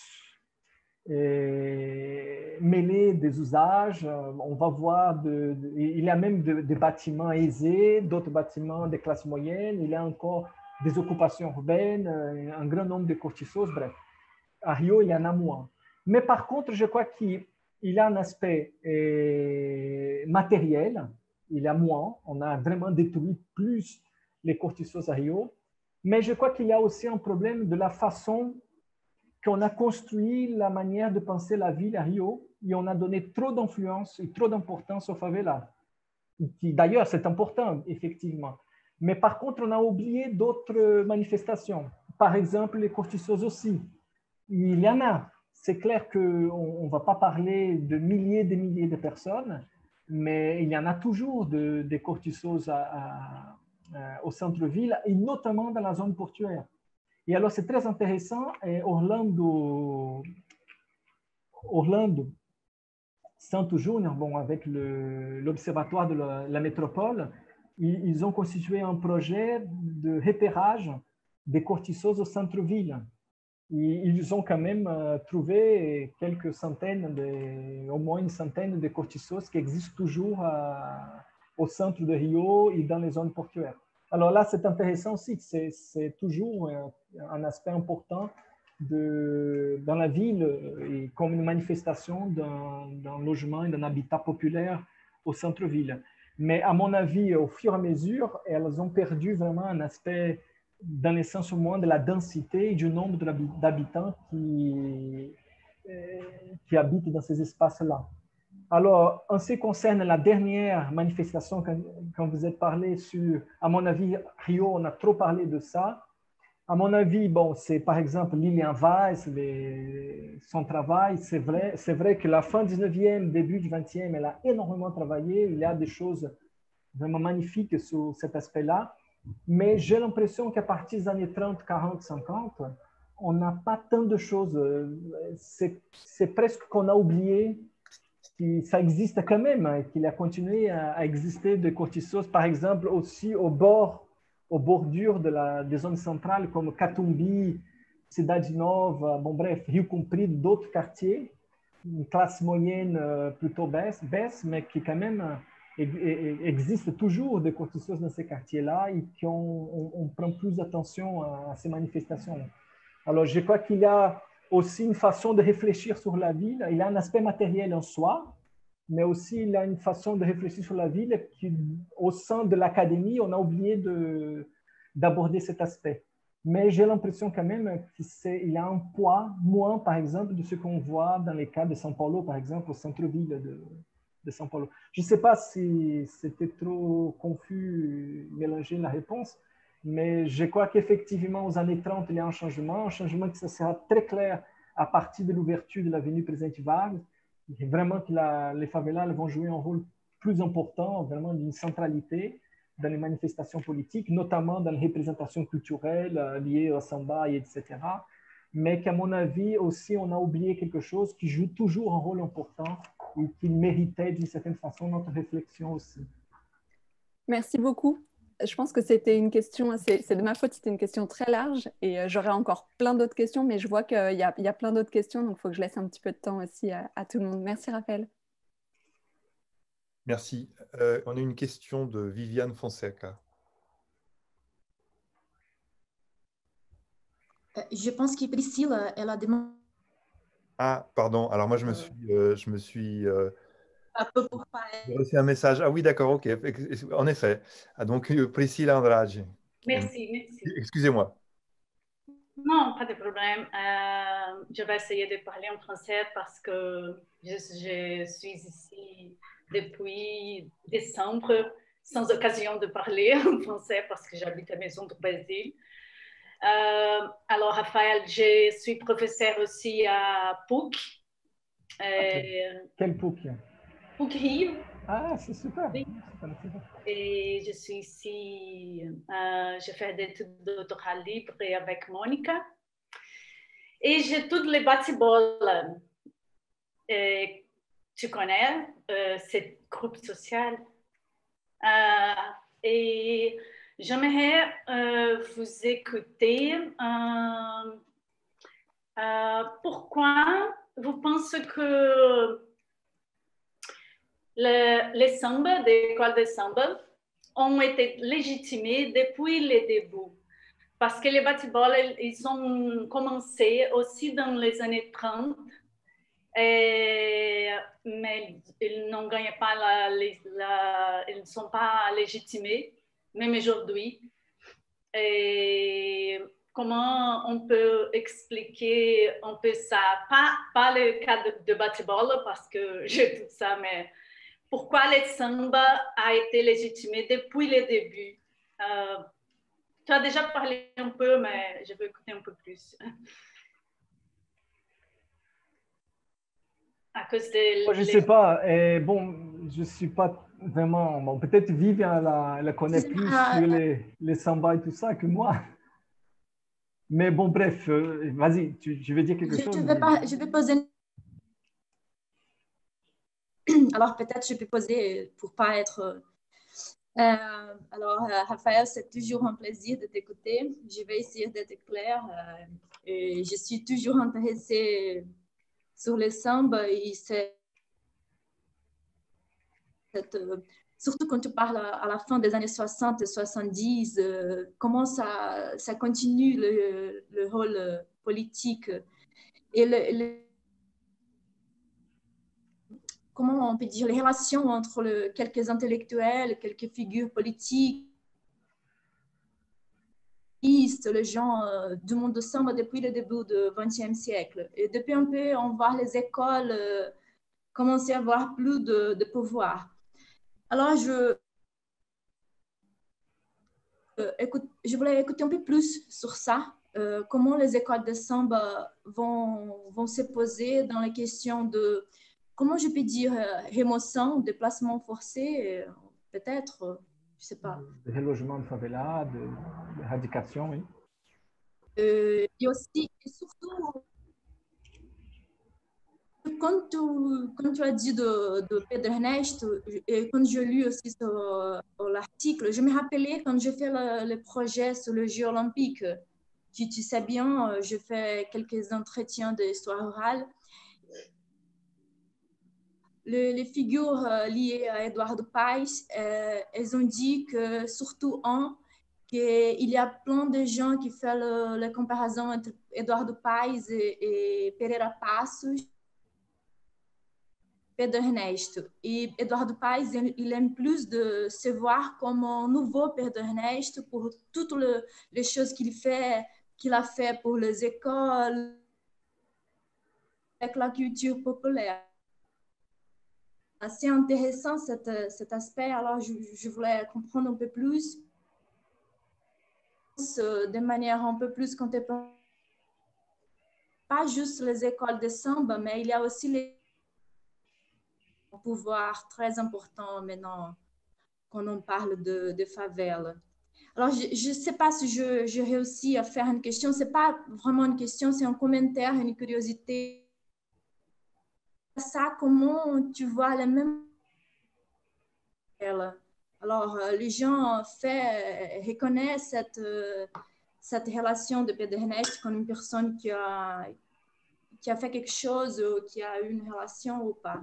mêlé des usages. On va voir, il y a même des bâtiments aisés, d'autres bâtiments de classe moyenne, il y a encore des occupations urbaines, un grand nombre de Cortiços, bref. À Rio, il y en a moins. Mais par contre, je crois qu'il y a un aspect matériel, il y a moins, on a vraiment détruit plus les Cortiços à Rio, mais je crois qu'il y a aussi un problème de la façon qu'on a construit la manière de penser la ville à Rio, et on a donné trop d'influence et trop d'importance aux favelas. D'ailleurs, c'est important, effectivement. Mais par contre, on a oublié d'autres manifestations. Par exemple, les Cortiços aussi. Il y en a. C'est clair qu'on ne va pas parler de milliers et des milliers de personnes, mais il y en a toujours des Cortiços au centre-ville, et notamment dans la zone portuaire. Et alors, c'est très intéressant. Orlando Santo Júnior, bon, avec l'Observatoire de la métropole, ils ont constitué un projet de repérage des Cortiços au centre-ville. Ils ont quand même trouvé quelques centaines, au moins une centaine de Cortiços qui existent toujours au centre de Rio et dans les zones portuaires. Alors là, c'est intéressant aussi, c'est toujours un aspect important dans la ville et comme une manifestation d'un logement et d'un habitat populaire au centre-ville. Mais à mon avis, au fur et à mesure, elles ont perdu vraiment un aspect, dans le sens au moins de la densité et du nombre d'habitants qui habitent dans ces espaces-là. Alors, en ce qui concerne la dernière manifestation, quand vous êtes parlé sur, à mon avis, Rio, on a trop parlé de ça. À mon avis, bon, c'est par exemple Lilian Weiss, son travail, c'est vrai que la fin du 19e, début du 20e, elle a énormément travaillé. Il y a des choses vraiment magnifiques sur cet aspect-là. Mais j'ai l'impression qu'à partir des années 30, 40, 50, on n'a pas tant de choses. C'est presque qu'on a oublié que ça existe quand même, qu'il a continué à exister de Cortiços, par exemple, aussi aux bordures des zones centrales comme Catumbi, Cidade Nova, bon bref, Rio Comprido, d'autres quartiers, une classe moyenne plutôt baisse, mais qui quand même existe toujours des Cortiços dans ces quartiers-là et on prend plus attention à ces manifestations. Alors, je crois qu'il y a aussi une façon de réfléchir sur la ville. Il y a un aspect matériel en soi, mais aussi il a une façon de réfléchir sur la ville qui, au sein de l'académie, on a oublié d'aborder cet aspect. Mais j'ai l'impression quand même qu'il y a un poids moins, par exemple, de ce qu'on voit dans les cas de São Paulo, par exemple, au centre-ville de São Paulo. Je ne sais pas si c'était trop confus, mélanger la réponse, mais je crois qu'effectivement, aux années 30, il y a un changement qui sera très clair à partir de l'ouverture de l'avenue Presidente Vargas. Et vraiment que les favelas vont jouer un rôle plus important, vraiment d'une centralité dans les manifestations politiques, notamment dans les représentations culturelles liées au samba, etc. Mais qu'à mon avis, aussi, on a oublié quelque chose qui joue toujours un rôle important et qui méritait d'une certaine façon notre réflexion aussi. Merci beaucoup. Je pense que c'était une question, c'est de ma faute, c'était une question très large et j'aurais encore plein d'autres questions, mais je vois qu'il y a plein d'autres questions, donc il faut que je laisse un petit peu de temps aussi à tout le monde. Merci Raphaël. Merci. On a une question de Viviane Fonseca. Je pense que Priscilla, elle a demandé... Ah, pardon. Alors moi, je me suis Un peu pour j'ai reçu un message. Ah oui, d'accord, ok. En effet. Ah, donc, Priscilla Andrade. Merci, merci. Excusez-moi. Non, pas de problème. Je vais essayer de parler en français parce que je suis ici depuis décembre sans occasion de parler en français parce que j'habite à Maison du Brésil. Alors, Raphaël, je suis professeur aussi à PUC. Quel PUC? PUC Rio. Ah, c'est super. Oui. Et je suis ici, je fais des études de doctorat libre avec Monica. Et j'étudie les bate-bola. Tu connais ce groupe social. Et j'aimerais vous écouter. Pourquoi vous pensez que les samba, des écoles de samba, ont été légitimés depuis le début? Parce que les bate-bola, ils ont commencé aussi dans les années 30, mais ils n'ont gagné pas ils ne sont pas légitimés, même aujourd'hui. Et comment on peut expliquer un peu ça? Pas le cas de bate-bola, parce que j'ai tout ça, mais pourquoi le samba a été légitimé depuis le début? Tu as déjà parlé un peu, mais je veux écouter un peu plus. À cause de... Je ne sais pas. Bon, je ne suis pas vraiment... Bon, peut-être Viviane, elle connaît plus sur les samba et tout ça que moi. Mais bon, bref, vas-y, je vais dire quelque chose. Je vais poser... Alors, peut-être je peux poser pour ne pas être... alors, Raphaël, c'est toujours un plaisir de t'écouter. Je vais essayer d'être claire. Et je suis toujours intéressée sur le samba et surtout quand tu parles à la fin des années 60 et 70, comment ça continue le rôle politique et comment on peut dire, les relations entre quelques intellectuels, quelques figures politiques, les gens du monde de samba depuis le début du XXe siècle. Et depuis un peu, on voit les écoles commencer à avoir plus de pouvoir. Alors, je voulais écouter un peu plus sur ça, comment les écoles de samba vont se poser dans la question de, comment je peux dire, rémotion, déplacement forcé, peut-être, je ne sais pas. De relogement de favela, d'éradication, oui. Et aussi, et surtout, quand tu as dit de Pedro Ernesto, et quand j'ai lu aussi l'article, je me rappelais quand j'ai fait le projet sur le Jeux olympique. Tu sais bien, je fais quelques entretiens d'histoire orale. Les figures liées à Eduardo Paes, elles ont dit que surtout qu'il y a plein de gens qui font la comparaison entre Eduardo Paes et Pereira Passos. Pedro Ernesto. Et Eduardo Paes, il aime plus de se voir comme un nouveau Pedro Ernesto pour toutes les choses qu'il a fait pour les écoles, avec la culture populaire. C'est intéressant cet aspect, alors je voulais comprendre un peu plus de manière un peu plus contemporaine. Pas juste les écoles de samba, mais il y a aussi les pouvoirs très importants maintenant quand on parle de favela. Alors, je ne sais pas si je réussis à faire une question. Ce n'est pas vraiment une question, c'est un commentaire, une curiosité. Ça, comment tu vois les mêmes... Alors, les gens reconnaissent cette relation de Pedro Ernesto comme une personne qui a fait quelque chose ou qui a eu une relation ou pas.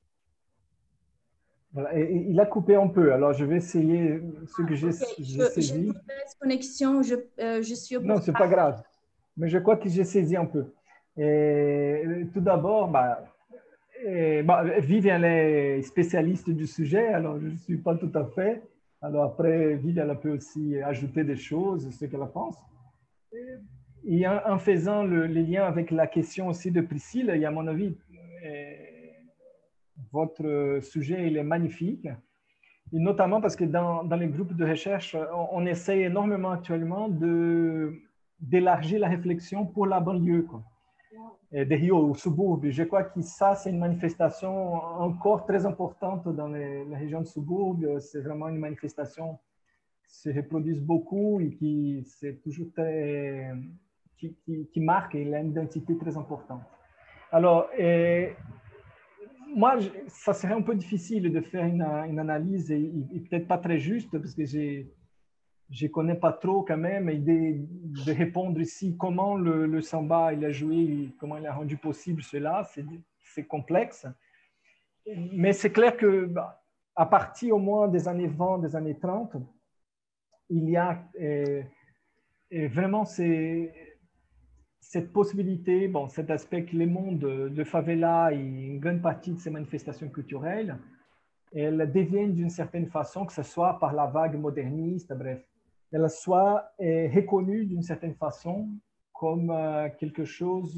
Voilà. Et il a coupé un peu, alors je vais essayer ce que j'ai saisi. J'ai une mauvaise connexion, je suis au Non, ce n'est pas grave, mais je crois que j'ai saisi un peu. Et, tout d'abord, Viviane est spécialiste du sujet, alors je ne suis pas tout à fait. Alors après, Viviane peut aussi ajouter des choses, ce qu'elle pense. Et en faisant le lien avec la question aussi de Priscille, et à mon avis, votre sujet il est magnifique. Et notamment parce que dans les groupes de recherche, on essaye énormément actuellement d'élargir la réflexion pour la banlieue, quoi. De Rio, au subúrbio. Je crois que ça, c'est une manifestation encore très importante dans les régions de subúrbio. C'est vraiment une manifestation qui se reproduit beaucoup et qui c'est toujours très, qui marque, il a une identité très importante. Alors, moi, ça serait un peu difficile de faire une analyse et peut-être pas très juste parce que je connais pas trop quand même et de répondre ici comment le samba il a joué, comment il a rendu possible cela, c'est complexe. Mais c'est clair que à partir au moins des années 20, des années 30, il y a vraiment cette possibilité, cet aspect que les mondes de favela et une grande partie de ces manifestations culturelles, elles deviennent d'une certaine façon, que ce soit par la vague moderniste, bref, elles soient reconnues d'une certaine façon comme quelque chose,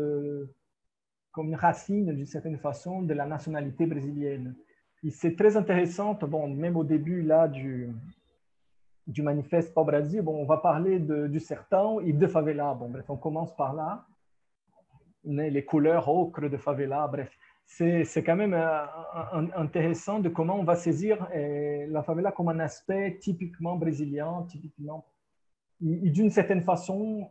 comme une racine d'une certaine façon de la nationalité brésilienne. Et c'est très intéressant, même au début là du manifeste Pau Brasil, on va parler du sertão et de favela. Bref, on commence par là. Les couleurs ocre de favela, bref. C'est quand même intéressant de comment on va saisir la favela comme un aspect typiquement brésilien, typiquement. Et d'une certaine façon,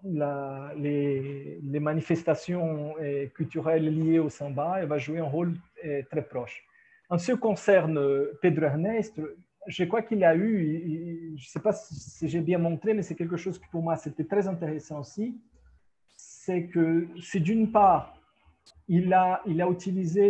les manifestations culturelles liées au samba, elles vont jouer un rôle très proche. En ce qui concerne Pedro Ernesto, je crois qu'il a eu, je ne sais pas si j'ai bien montré, mais c'est quelque chose qui pour moi c'était très intéressant aussi, c'est que c'est d'une part, il a utilisé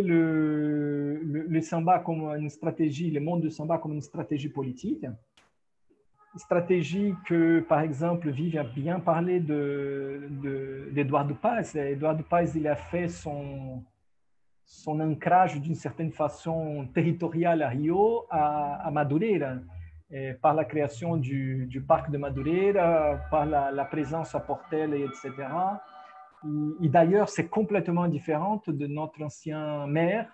le samba comme une stratégie, le monde du samba comme une stratégie politique, stratégie que, par exemple, Vivi a bien parlé d'Eduardo Paes. Eduardo Paes, il a fait son ancrage d'une certaine façon territoriale à Rio, à Madureira, par la création du parc de Madureira, par la présence à Portela, etc. Et d'ailleurs, c'est complètement différent de notre ancien maire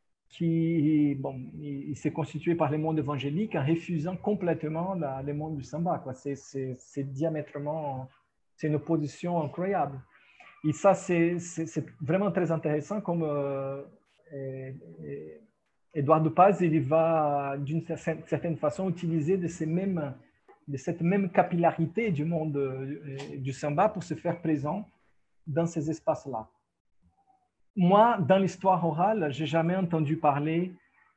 qui il s'est constitué par les mondes évangéliques en refusant complètement les mondes du samba. C'est diamétralement, c'est une opposition incroyable. Et ça, c'est vraiment très intéressant comme Eduardo Paes, il va d'une certaine façon utiliser de cette même capillarité du monde du samba pour se faire présent dans ces espaces-là. Moi, dans l'histoire orale, je n'ai jamais entendu parler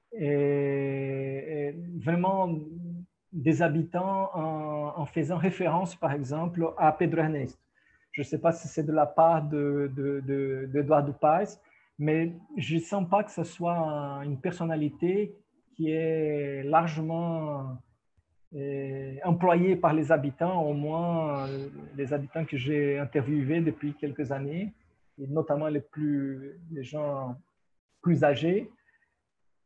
vraiment des habitants en faisant référence, par exemple, à Pedro Ernesto. Je ne sais pas si c'est de la part d'Eduardo Paes, mais je ne sens pas que ce soit une personnalité qui est largement employée par les habitants, au moins les habitants que j'ai interviewés depuis quelques années, et notamment les gens plus âgés.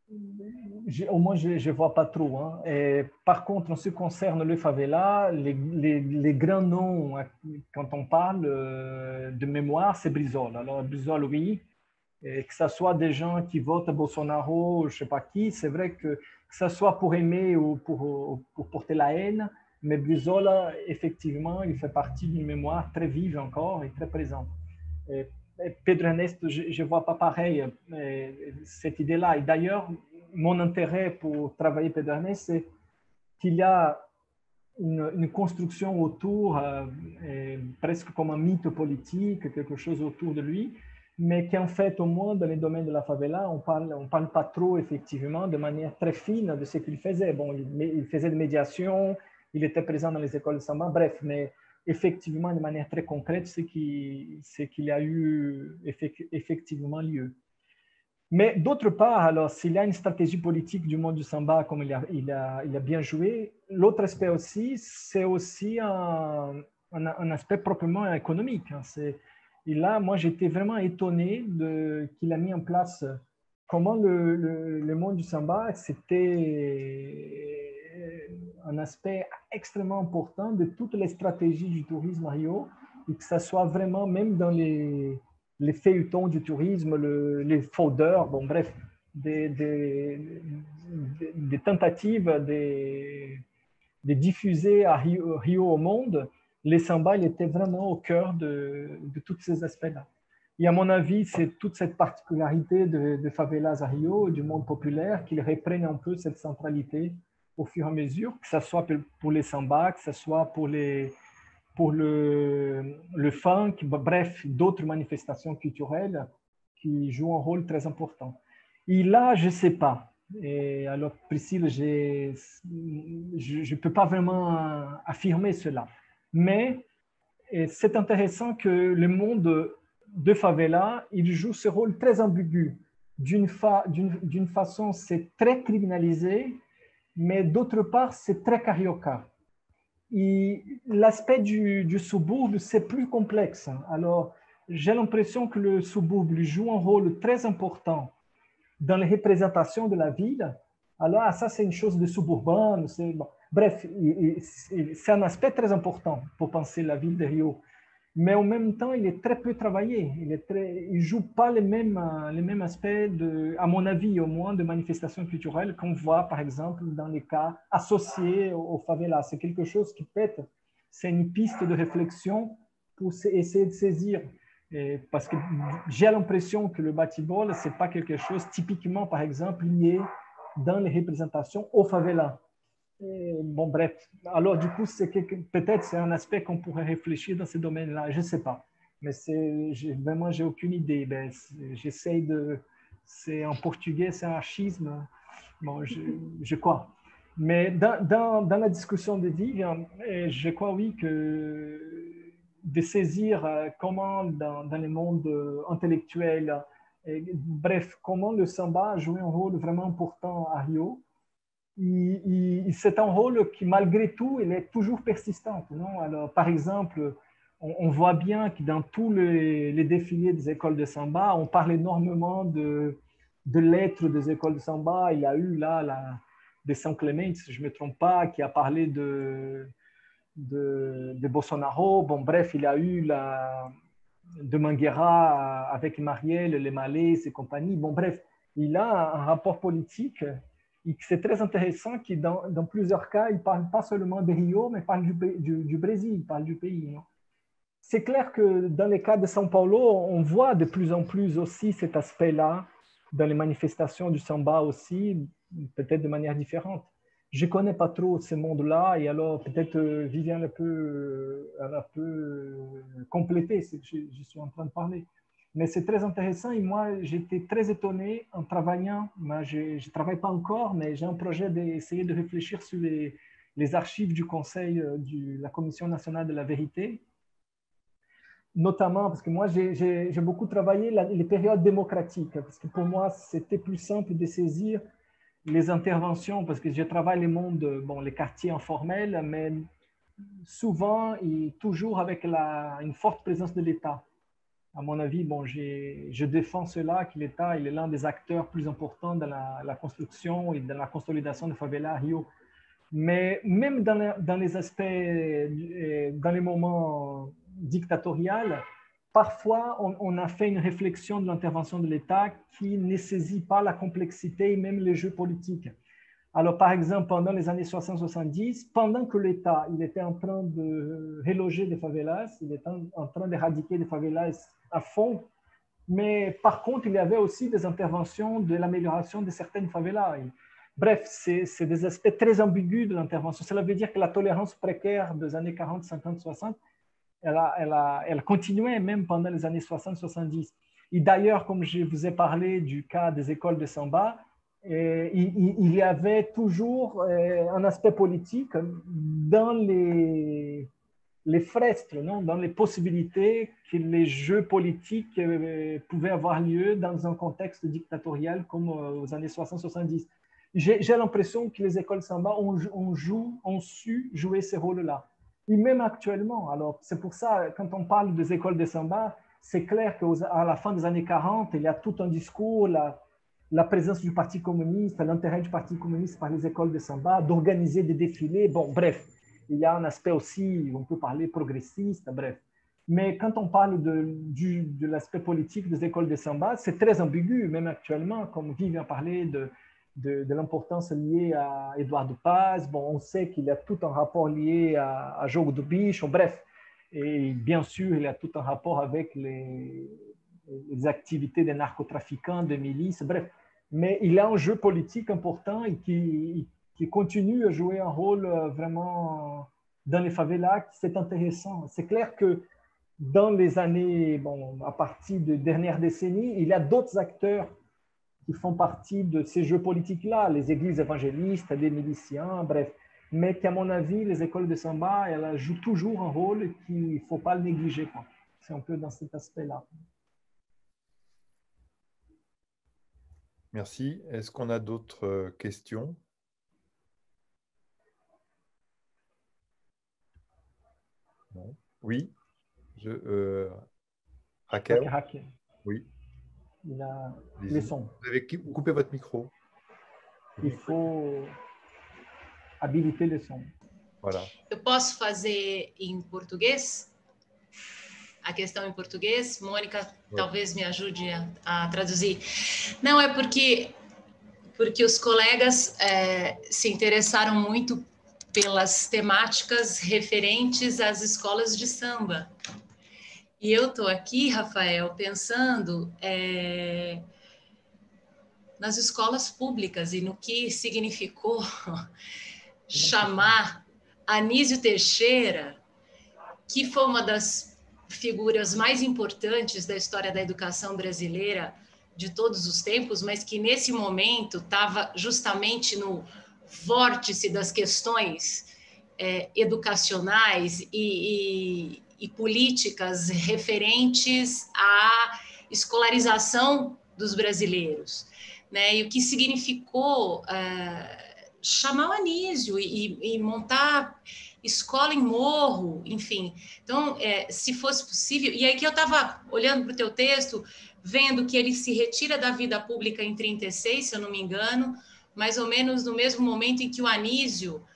Au moins, je ne vois pas trop. Hein. Et, par contre, en ce qui concerne le favela, les grands noms, quand on parle de mémoire, c'est Brizola. Alors, Brizola, oui. Et que ce soit des gens qui votent Bolsonaro, je ne sais pas qui, c'est vrai que ce soit pour aimer ou pour porter la haine, mais Brizola, effectivement, il fait partie d'une mémoire très vive encore et très présente. Et Pedro Ernesto, je ne vois pas pareil cette idée-là. Et d'ailleurs, mon intérêt pour travailler Pedro Ernesto, c'est qu'il y a une construction autour, presque comme un mythe politique, quelque chose autour de lui, mais qu'en fait, au moins dans les domaines de la favela, on parle pas trop, effectivement, de manière très fine de ce qu'il faisait. Bon, il faisait de médiation, il était présent dans les écoles de samba, bref, mais effectivement, de manière très concrète, c'est qu'il a eu effectivement lieu. Mais d'autre part, alors, s'il y a une stratégie politique du monde du samba, comme il a bien joué, l'autre aspect aussi, c'est aussi un aspect proprement économique. Hein. Et là, moi, j'étais vraiment étonné qu'il a mis en place comment le monde du samba, c'était un aspect extrêmement important de toutes les stratégies du tourisme à Rio, et que ça soit vraiment, même dans les feuilletons du tourisme, les folders, bon bref, des tentatives de diffuser à Rio au monde, les samba, il était vraiment au cœur de tous ces aspects-là. Et à mon avis, c'est toute cette particularité de favelas à Rio, du monde populaire, qu'ils reprennent un peu cette centralité au fur et à mesure, que ce soit pour les samba, que ce soit pour le funk, bref, d'autres manifestations culturelles qui jouent un rôle très important. Et là, je ne sais pas. Et alors, Priscille, je ne peux pas vraiment affirmer cela. Mais c'est intéressant que le monde de favela, il joue ce rôle très ambigu. D'une façon, c'est très criminalisé, mais d'autre part, c'est très carioca. Et l'aspect du suburbe, c'est plus complexe. Alors, j'ai l'impression que le suburbe joue un rôle très important dans les représentations de la ville. Alors, ça, c'est une chose de suburbain. Bon. Bref, c'est un aspect très important pour penser la ville de Rio. Mais en même temps, il est très peu travaillé. Il ne joue pas les mêmes aspects, à mon avis, au moins, de manifestations culturelles qu'on voit, par exemple, dans les cas associés aux favelas. C'est quelque chose qui peut-être, c'est une piste de réflexion pour essayer de saisir. Parce que j'ai l'impression que le bati-bola, ce n'est pas quelque chose typiquement, par exemple, lié dans les représentations aux favelas. Bon, bref. Alors, du coup, peut-être c'est un aspect qu'on pourrait réfléchir dans ce domaine-là. Je ne sais pas. Mais vraiment, j'ai aucune idée. J'essaye de... C'est en portugais, c'est un schisme. Bon, je crois. Mais dans la discussion de Vivian, je crois, oui, que de saisir comment dans le monde intellectuel, bref, comment le samba a joué un rôle vraiment important à Rio. C'est un rôle qui, malgré tout, il est toujours persistant. Non? Alors, par exemple, on voit bien que dans tous les défilés des écoles de samba, on parle énormément de lettres des écoles de samba. Il y a eu là de São Clemente, si je ne me trompe pas, qui a parlé de Bolsonaro. Bon, bref, il y a eu de Mangueira avec Marielle, les Malais et compagnie. Bon, bref, il a un rapport politique. Et c'est très intéressant que dans plusieurs cas, il ne parle pas seulement de Rio, mais il parle du Brésil, il parle du pays. C'est clair que dans les cas de São Paulo, on voit de plus en plus aussi cet aspect-là dans les manifestations du samba aussi, peut-être de manière différente. Je ne connais pas trop ce monde-là, et alors peut-être Viviane elle peut compléter ce que je suis en train de parler. Mais c'est très intéressant et moi, j'étais très étonné en travaillant. Moi, je ne travaille pas encore, mais j'ai un projet d'essayer de réfléchir sur les archives du Conseil de la Commission nationale de la vérité, notamment parce que moi, j'ai beaucoup travaillé les périodes démocratiques, parce que pour moi, c'était plus simple de saisir les interventions, parce que je travaille les quartiers informels, mais souvent et toujours avec une forte présence de l'État. À mon avis, bon, je défends cela, que l'État il est l'un des acteurs plus importants dans la construction et dans la consolidation de favelas à Rio. Mais même dans les aspects, dans les moments dictatoriaux, parfois on a fait une réflexion de l'intervention de l'État qui ne saisit pas la complexité et même les jeux politiques. Alors, par exemple, pendant les années 60-70, pendant que l'État il était en train de reloger des favelas, il était en train d'éradiquer des favelas à fond, mais par contre, il y avait aussi des interventions de l'amélioration de certaines favelas. Bref, c'est des aspects très ambigus de l'intervention. Cela veut dire que la tolérance précaire des années 40, 50, 60, elle continuait même pendant les années 60, 70. Et d'ailleurs, comme je vous ai parlé du cas des écoles de samba, il y avait toujours un aspect politique dans les fresques, non? Dans les possibilités que les jeux politiques pouvaient avoir lieu dans un contexte dictatorial comme aux années 60-70. J'ai l'impression que les écoles samba ont su jouer ces rôles-là. Et même actuellement, alors c'est pour ça, quand on parle des écoles de samba, c'est clair qu'à la fin des années 40, il y a tout un discours, la présence du Parti communiste, l'intérêt du Parti communiste par les écoles de samba, d'organiser des défilés. Bon, bref, il y a un aspect aussi, on peut parler progressiste, bref. Mais quand on parle de l'aspect politique des écoles de samba, c'est très ambigu, même actuellement, comme Guy vient parler de l'importance liée à Eduardo Paz. Bon, on sait qu'il y a tout un rapport lié à Jogo do Bicho, bref. Et bien sûr, il y a tout un rapport avec les activités des narcotrafiquants, des milices, bref. Mais il y a un jeu politique important et qui continue à jouer un rôle vraiment dans les favelas. C'est intéressant. C'est clair que dans les années, bon, à partir des dernières décennies, il y a d'autres acteurs qui font partie de ces jeux politiques-là, les églises évangélistes, les miliciens, bref. Mais qu'à mon avis, les écoles de samba, elles jouent toujours un rôle qu'il ne faut pas le négliger. C'est un peu dans cet aspect-là. Merci. Est-ce qu'on a d'autres questions? Non. Oui. Raquel? Oui. Il a les sons. Vous avez coupé votre micro. Il faut habiliter les sons. Voilà. Eu posso fazer em português? A questão em português? Mônica, talvez me ajude a traduzir. Não, é porque os colegas se interessaram muito pelas temáticas referentes às escolas de samba. E eu estou aqui, Rafael, pensando nas escolas públicas e no que significou chamar Anísio Teixeira, que foi uma das figuras mais importantes da história da educação brasileira de todos os tempos, mas que nesse momento estava justamente no vórtice das questões educacionais e políticas referentes à escolarização dos brasileiros, né? E o que significou chamar o Anísio e montar escola em morro, enfim. Então, se fosse possível... E aí que eu estava olhando para o teu texto, vendo que ele se retira da vida pública em 36, se eu não me engano, mais ou menos no mesmo momento em que o Anísio,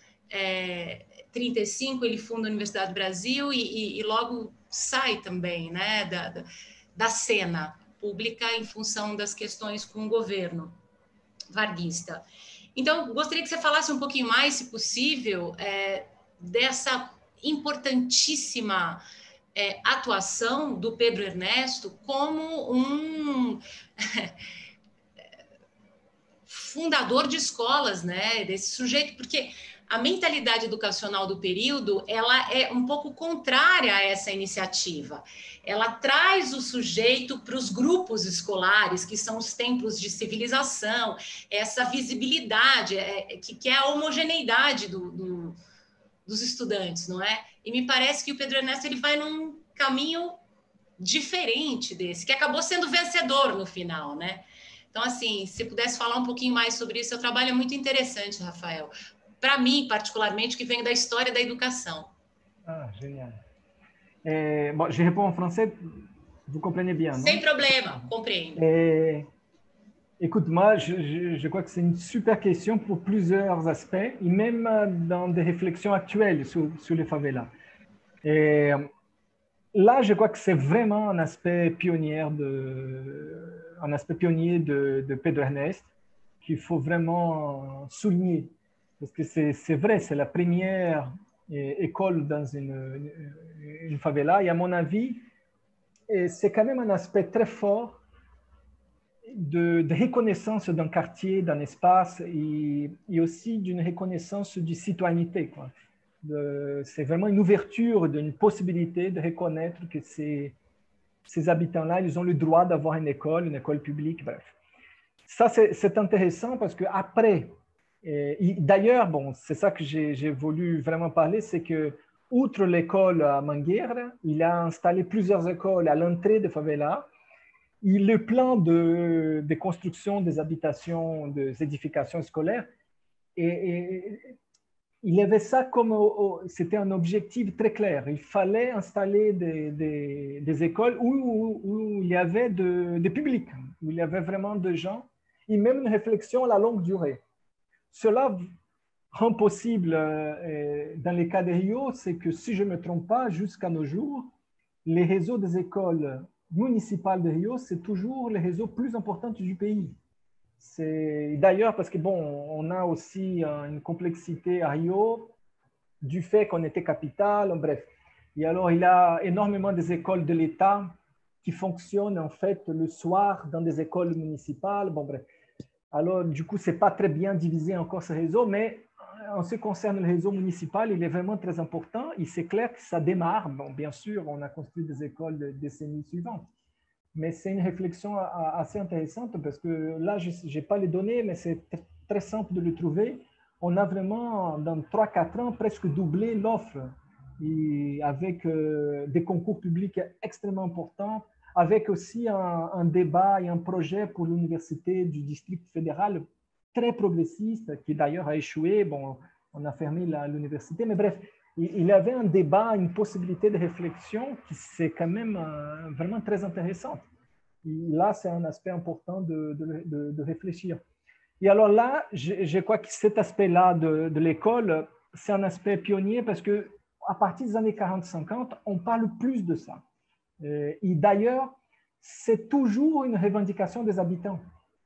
35, ele funda a Universidade do Brasil e logo sai também, né, da cena pública em função das questões com o governo varguista. Então, gostaria que você falasse um pouquinho mais, se possível, dessa importantíssima atuação do Pedro Ernesto como um fundador de escolas, né, desse sujeito, porque a mentalidade educacional do período, ela é um pouco contrária a essa iniciativa. Ela traz o sujeito para os grupos escolares, que são os templos de civilização, essa visibilidade, que é a homogeneidade dos estudantes, não é? E me parece que o Pedro Ernesto ele vai num caminho diferente desse, que acabou sendo vencedor no final, né? Então, assim, se pudesse falar um pouquinho mais sobre isso, seu trabalho é muito interessante, Rafael. Para mim, particularmente, que vem da história da educação. Ah, génial. Bon, je réponds en français. Vous comprenez bien, non? Sem problema, compreendo. Écoute, moi, je crois que c'est une super question pour plusieurs aspects, et même dans des réflexions actuelles sur les favelas. Et là, je crois que c'est vraiment un aspect pionnier de Pedro Ernest qu'il faut vraiment souligner. Parce que c'est vrai, c'est la première école dans une favela. Et à mon avis, c'est quand même un aspect très fort de reconnaissance d'un quartier, d'un espace et aussi d'une reconnaissance de citoyenneté, quoi. C'est vraiment une ouverture d'une possibilité de reconnaître que ces habitants-là, ils ont le droit d'avoir une école publique, bref. Ça, c'est intéressant parce qu'après, d'ailleurs, bon, c'est ça que j'ai voulu vraiment parler, c'est que, outre l'école à Mangueira, il a installé plusieurs écoles à l'entrée de favela. Le plan de construction des habitations, des édifications scolaires, il avait ça comme c'était un objectif très clair. Il fallait installer des écoles où il y avait des publics, où il y avait vraiment des gens, et même une réflexion à la longue durée. Cela rend possible, dans les cas de Rio, c'est que, si je ne me trompe pas, jusqu'à nos jours, les réseaux des écoles municipales de Rio, c'est toujours les réseaux plus importants du pays. D'ailleurs, parce que, bon, on a aussi une complexité à Rio du fait qu'on était capitale, bref. Et alors, il y a énormément des écoles de l'État qui fonctionnent en fait le soir dans des écoles municipales. Bon, bref. Alors, du coup, ce n'est pas très bien divisé encore ce réseau, mais en ce qui concerne le réseau municipal, il est vraiment très important. Et c'est clair que ça démarre. Bon, bien sûr, on a construit des écoles de décennies suivantes. Mais c'est une réflexion assez intéressante parce que là, je n'ai pas les données, mais c'est très simple de le trouver. On a vraiment, dans 3-4 ans, presque doublé l'offre, avec des concours publics extrêmement importants, avec aussi un débat et un projet pour l'université du district fédéral très progressiste, qui d'ailleurs a échoué. Bon, on a fermé l'université, mais bref, il y avait un débat, une possibilité de réflexion qui c'est quand même vraiment très intéressante. Et là, c'est un aspect important de réfléchir. Et alors là, je crois que cet aspect-là de l'école, c'est un aspect pionnier parce qu'à partir des années 40-50, on parle plus de ça. Et d'ailleurs, c'est toujours une revendication des habitants.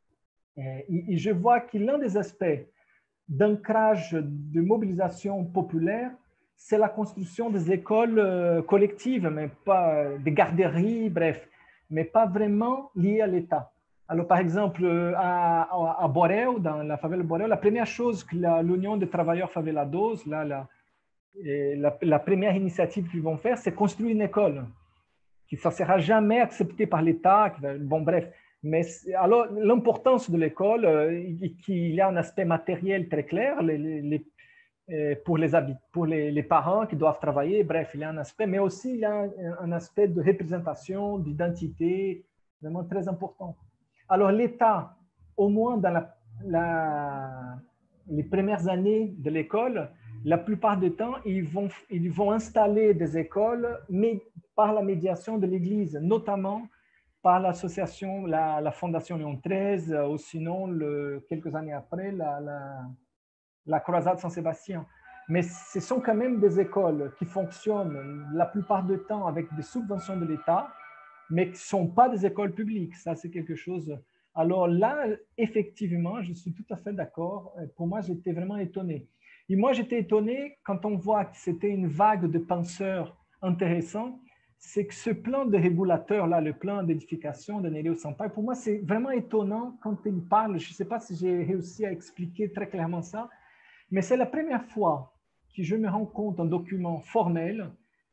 Et je vois que l'un des aspects d'ancrage de mobilisation populaire, c'est la construction des écoles collectives, mais pas des garderies, bref, mais pas vraiment liées à l'État. Alors, par exemple, à Borel, dans la favela de Borel, la première chose que l'Union des travailleurs favelados, la première initiative qu'ils vont faire, c'est construire une école, qui ça ne sera jamais accepté par l'État. Bon, bref. Mais alors, l'importance de l'école, qu'il y a un aspect matériel très clair, pour les parents qui doivent travailler, bref, il y a un aspect, mais aussi il y a un aspect de représentation, d'identité, vraiment très important. Alors, l'État, au moins dans les premières années de l'école, la plupart du temps, ils vont installer des écoles, mais par la médiation de l'Église, notamment par l'association, la Fondation Léon XIII, ou sinon, quelques années après, la Croisade Saint-Sébastien. Mais ce sont quand même des écoles qui fonctionnent la plupart du temps avec des subventions de l'État, mais qui ne sont pas des écoles publiques. Ça, c'est quelque chose. Alors là, effectivement, je suis tout à fait d'accord. Pour moi, j'étais vraiment étonné. Et moi, j'étais étonné quand on voit que c'était une vague de penseurs intéressants. C'est que ce plan de régulateur, là, le plan d'édification de Nereu Sampaio, pour moi, c'est vraiment étonnant quand il parle. Je ne sais pas si j'ai réussi à expliquer très clairement ça, mais c'est la première fois que je me rends compte d'un document formel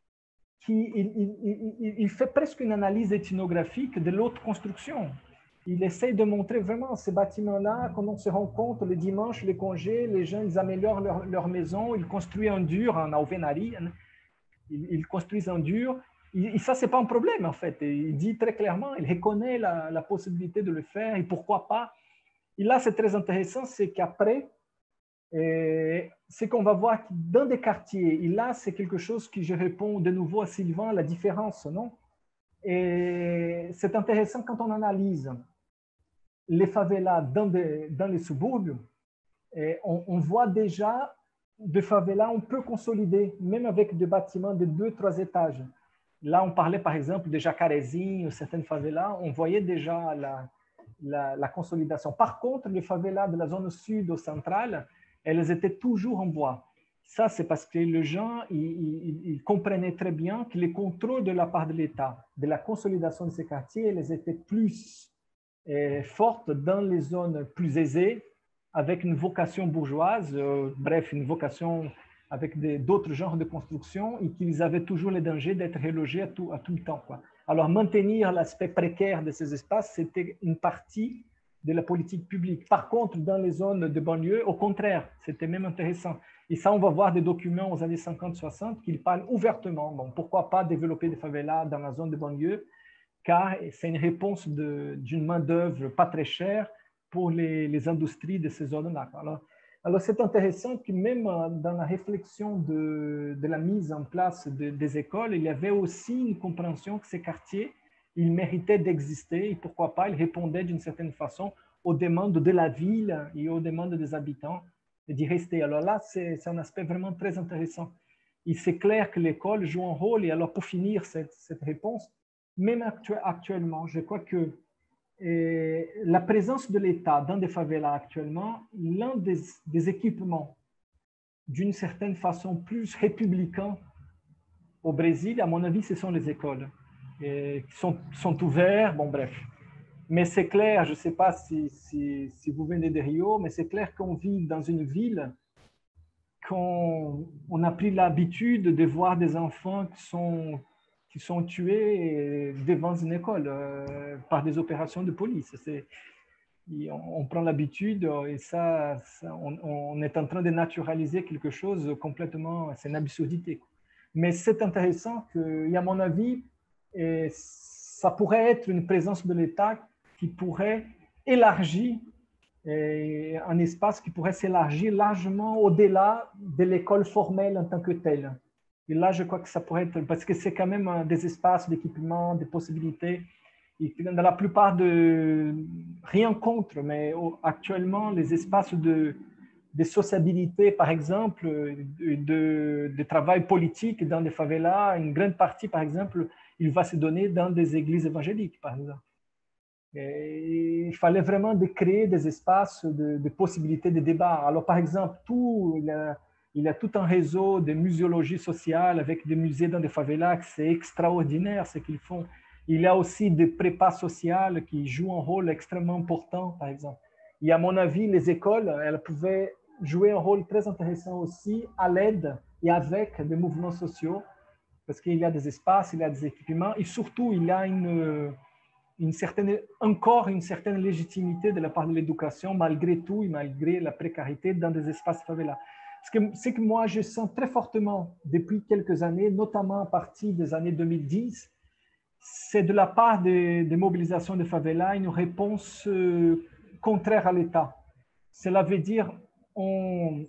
il fait presque une analyse ethnographique de l'autre construction. Il essaie de montrer vraiment ces bâtiments-là, quand on se rend compte, le dimanche, les congés, les gens, ils améliorent leur maison, ils construisent un dur en alvenarie, ils construisent un dur. Et ça, ce n'est pas un problème, en fait. Il dit très clairement, il reconnaît la possibilité de le faire et pourquoi pas. Et là, c'est très intéressant, c'est qu'après, c'est qu'on va voir que dans des quartiers, et là, c'est quelque chose que je réponds de nouveau à Sylvain, la différence, non? Et c'est intéressant quand on analyse les favelas dans les suburbios, on voit déjà des favelas un peu consolidés, même avec des bâtiments de 2-3 étages. Là, on parlait par exemple de Jacarezinho, certaines favelas, on voyait déjà la consolidation. Par contre, les favelas de la zone sud ou centrale, elles étaient toujours en bois. Ça, c'est parce que les gens ils comprenaient très bien que les contrôles de la part de l'État, de la consolidation de ces quartiers, elles étaient plus fortes dans les zones plus aisées, avec une vocation bourgeoise, bref, une vocation avec d'autres genres de construction, et qu'ils avaient toujours le danger d'être relogés à tout le temps, quoi. Alors, maintenir l'aspect précaire de ces espaces, c'était une partie de la politique publique. Par contre, dans les zones de banlieue, au contraire, c'était même intéressant. Et ça, on va voir des documents aux années 50-60 qui parlent ouvertement. Bon, pourquoi pas développer des favelas dans la zone de banlieue, car c'est une réponse d'une main-d'œuvre pas très chère pour les industries de ces zones-là. Alors, c'est intéressant que même dans la réflexion de la mise en place des écoles, il y avait aussi une compréhension que ces quartiers, ils méritaient d'exister et pourquoi pas, ils répondaient d'une certaine façon aux demandes de la ville et aux demandes des habitants d'y rester. Alors là, c'est un aspect vraiment très intéressant. Et c'est clair que l'école joue un rôle. Et alors, pour finir cette réponse, même actuellement, je crois que la présence de l'État dans des favelas actuellement, l'un des équipements d'une certaine façon plus républicain au Brésil, à mon avis, ce sont les écoles qui sont ouvertes, bon bref. Mais c'est clair, je ne sais pas si vous venez de Rio, mais c'est clair qu'on vit dans une ville qu'on a pris l'habitude de voir des enfants qui sont tués devant une école par des opérations de police. On prend l'habitude et on est en train de naturaliser quelque chose complètement, c'est une absurdité. Mais c'est intéressant que, à mon avis, ça pourrait être une présence de l'État qui pourrait élargir un espace qui pourrait s'élargir largement au-delà de l'école formelle en tant que telle. Et là, je crois que ça pourrait être, parce que c'est quand même des espaces d'équipement, des possibilités. Et dans la plupart rien contre, mais actuellement, les espaces de sociabilité, par exemple, de travail politique dans des favelas, une grande partie, par exemple, il va se donner dans des églises évangéliques, par exemple. Et il fallait vraiment créer des espaces de possibilités de débat. Alors, par exemple, il y a tout un réseau de muséologie sociale avec des musées dans des favelas, c'est extraordinaire ce qu'ils font. Il y a aussi des prépas sociales qui jouent un rôle extrêmement important, par exemple. Et à mon avis, les écoles, elles pouvaient jouer un rôle très intéressant aussi à l'aide et avec des mouvements sociaux, parce qu'il y a des espaces, il y a des équipements, et surtout, il y a encore une certaine légitimité de la part de l'éducation, malgré tout et malgré la précarité dans des espaces favelas. Ce que moi, je sens très fortement depuis quelques années, notamment à partir des années 2010, c'est de la part des mobilisations de favelas une réponse contraire à l'État. Cela veut dire on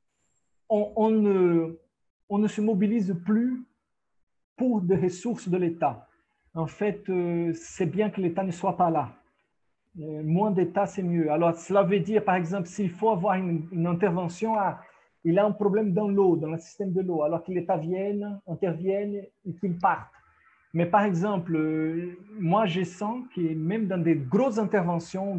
ne se mobilise plus pour des ressources de l'État. En fait, c'est bien que l'État ne soit pas là. Moins d'État, c'est mieux. Alors, cela veut dire, par exemple, s'il faut avoir une intervention, il y a un problème dans l'eau, dans le système de l'eau, alors que l'État intervienne et qu'il parte. Mais par exemple, moi, je sens que même dans des grosses interventions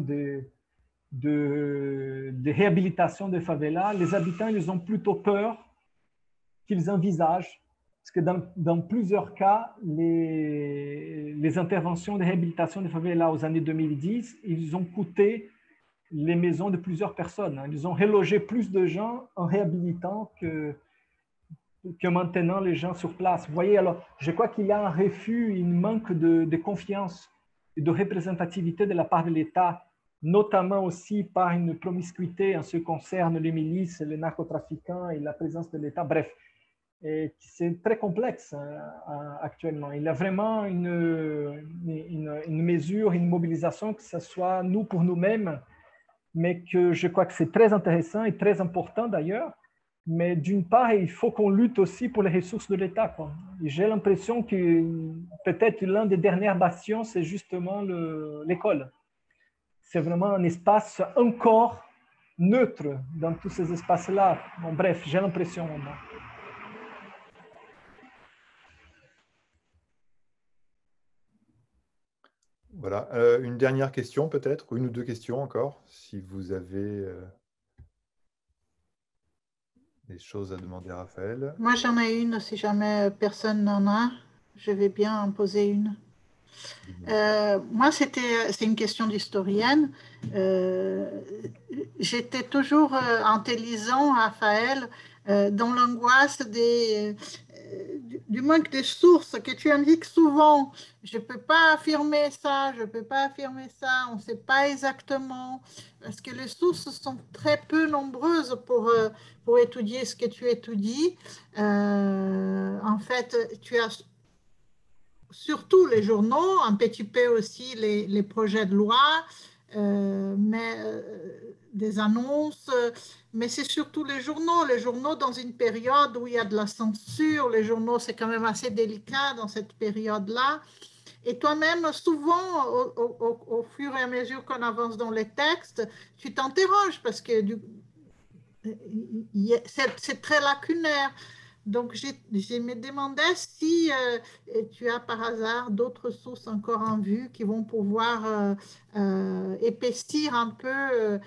de réhabilitation des favelas, les habitants, ils ont plutôt peur qu'ils envisagent. Parce que dans plusieurs cas, les interventions de réhabilitation des favelas aux années 2010, ils ont coûté les maisons de plusieurs personnes. Ils ont relogé plus de gens en réhabilitant que maintenant les gens sur place. Vous voyez, alors, je crois qu'il y a un refus, un manque de confiance et de représentativité de la part de l'État, notamment aussi par une promiscuité en ce qui concerne les milices, les narcotrafiquants et la présence de l'État. Bref, c'est très complexe actuellement. Il y a vraiment une mesure, une mobilisation, que ce soit nous pour nous-mêmes, mais que je crois que c'est très intéressant et très important d'ailleurs, Mais d'une part, il faut qu'on lutte aussi pour les ressources de l'État. J'ai l'impression que peut-être l'un des derniers bastions, c'est justement l'école. C'est vraiment un espace encore neutre dans tous ces espaces-là. Bon, bref, j'ai l'impression. Voilà. Une dernière question peut-être, ou une ou deux questions encore, si vous avez des choses à demander à Raphaël. Moi, j'en ai une, si jamais personne n'en a, je vais bien en poser une. Moi, c'est une question d'historienne. J'étais toujours en te lisant, Raphaël, dans l'angoisse du manque de sources que tu indiques souvent. Je ne peux pas affirmer ça, je ne peux pas affirmer ça, on ne sait pas exactement, parce que les sources sont très peu nombreuses pour étudier ce que tu étudies. En fait, tu as surtout les journaux, un petit peu aussi les projets de loi, des annonces, mais c'est surtout les journaux. Les journaux dans une période où il y a de la censure, les journaux c'est quand même assez délicat dans cette période-là. Et toi-même, souvent, au fur et à mesure qu'on avance dans les textes, tu t'interroges parce que c'est très lacunaire. Donc, je me demandais si tu as par hasard d'autres sources encore en vue qui vont pouvoir épaissir un peu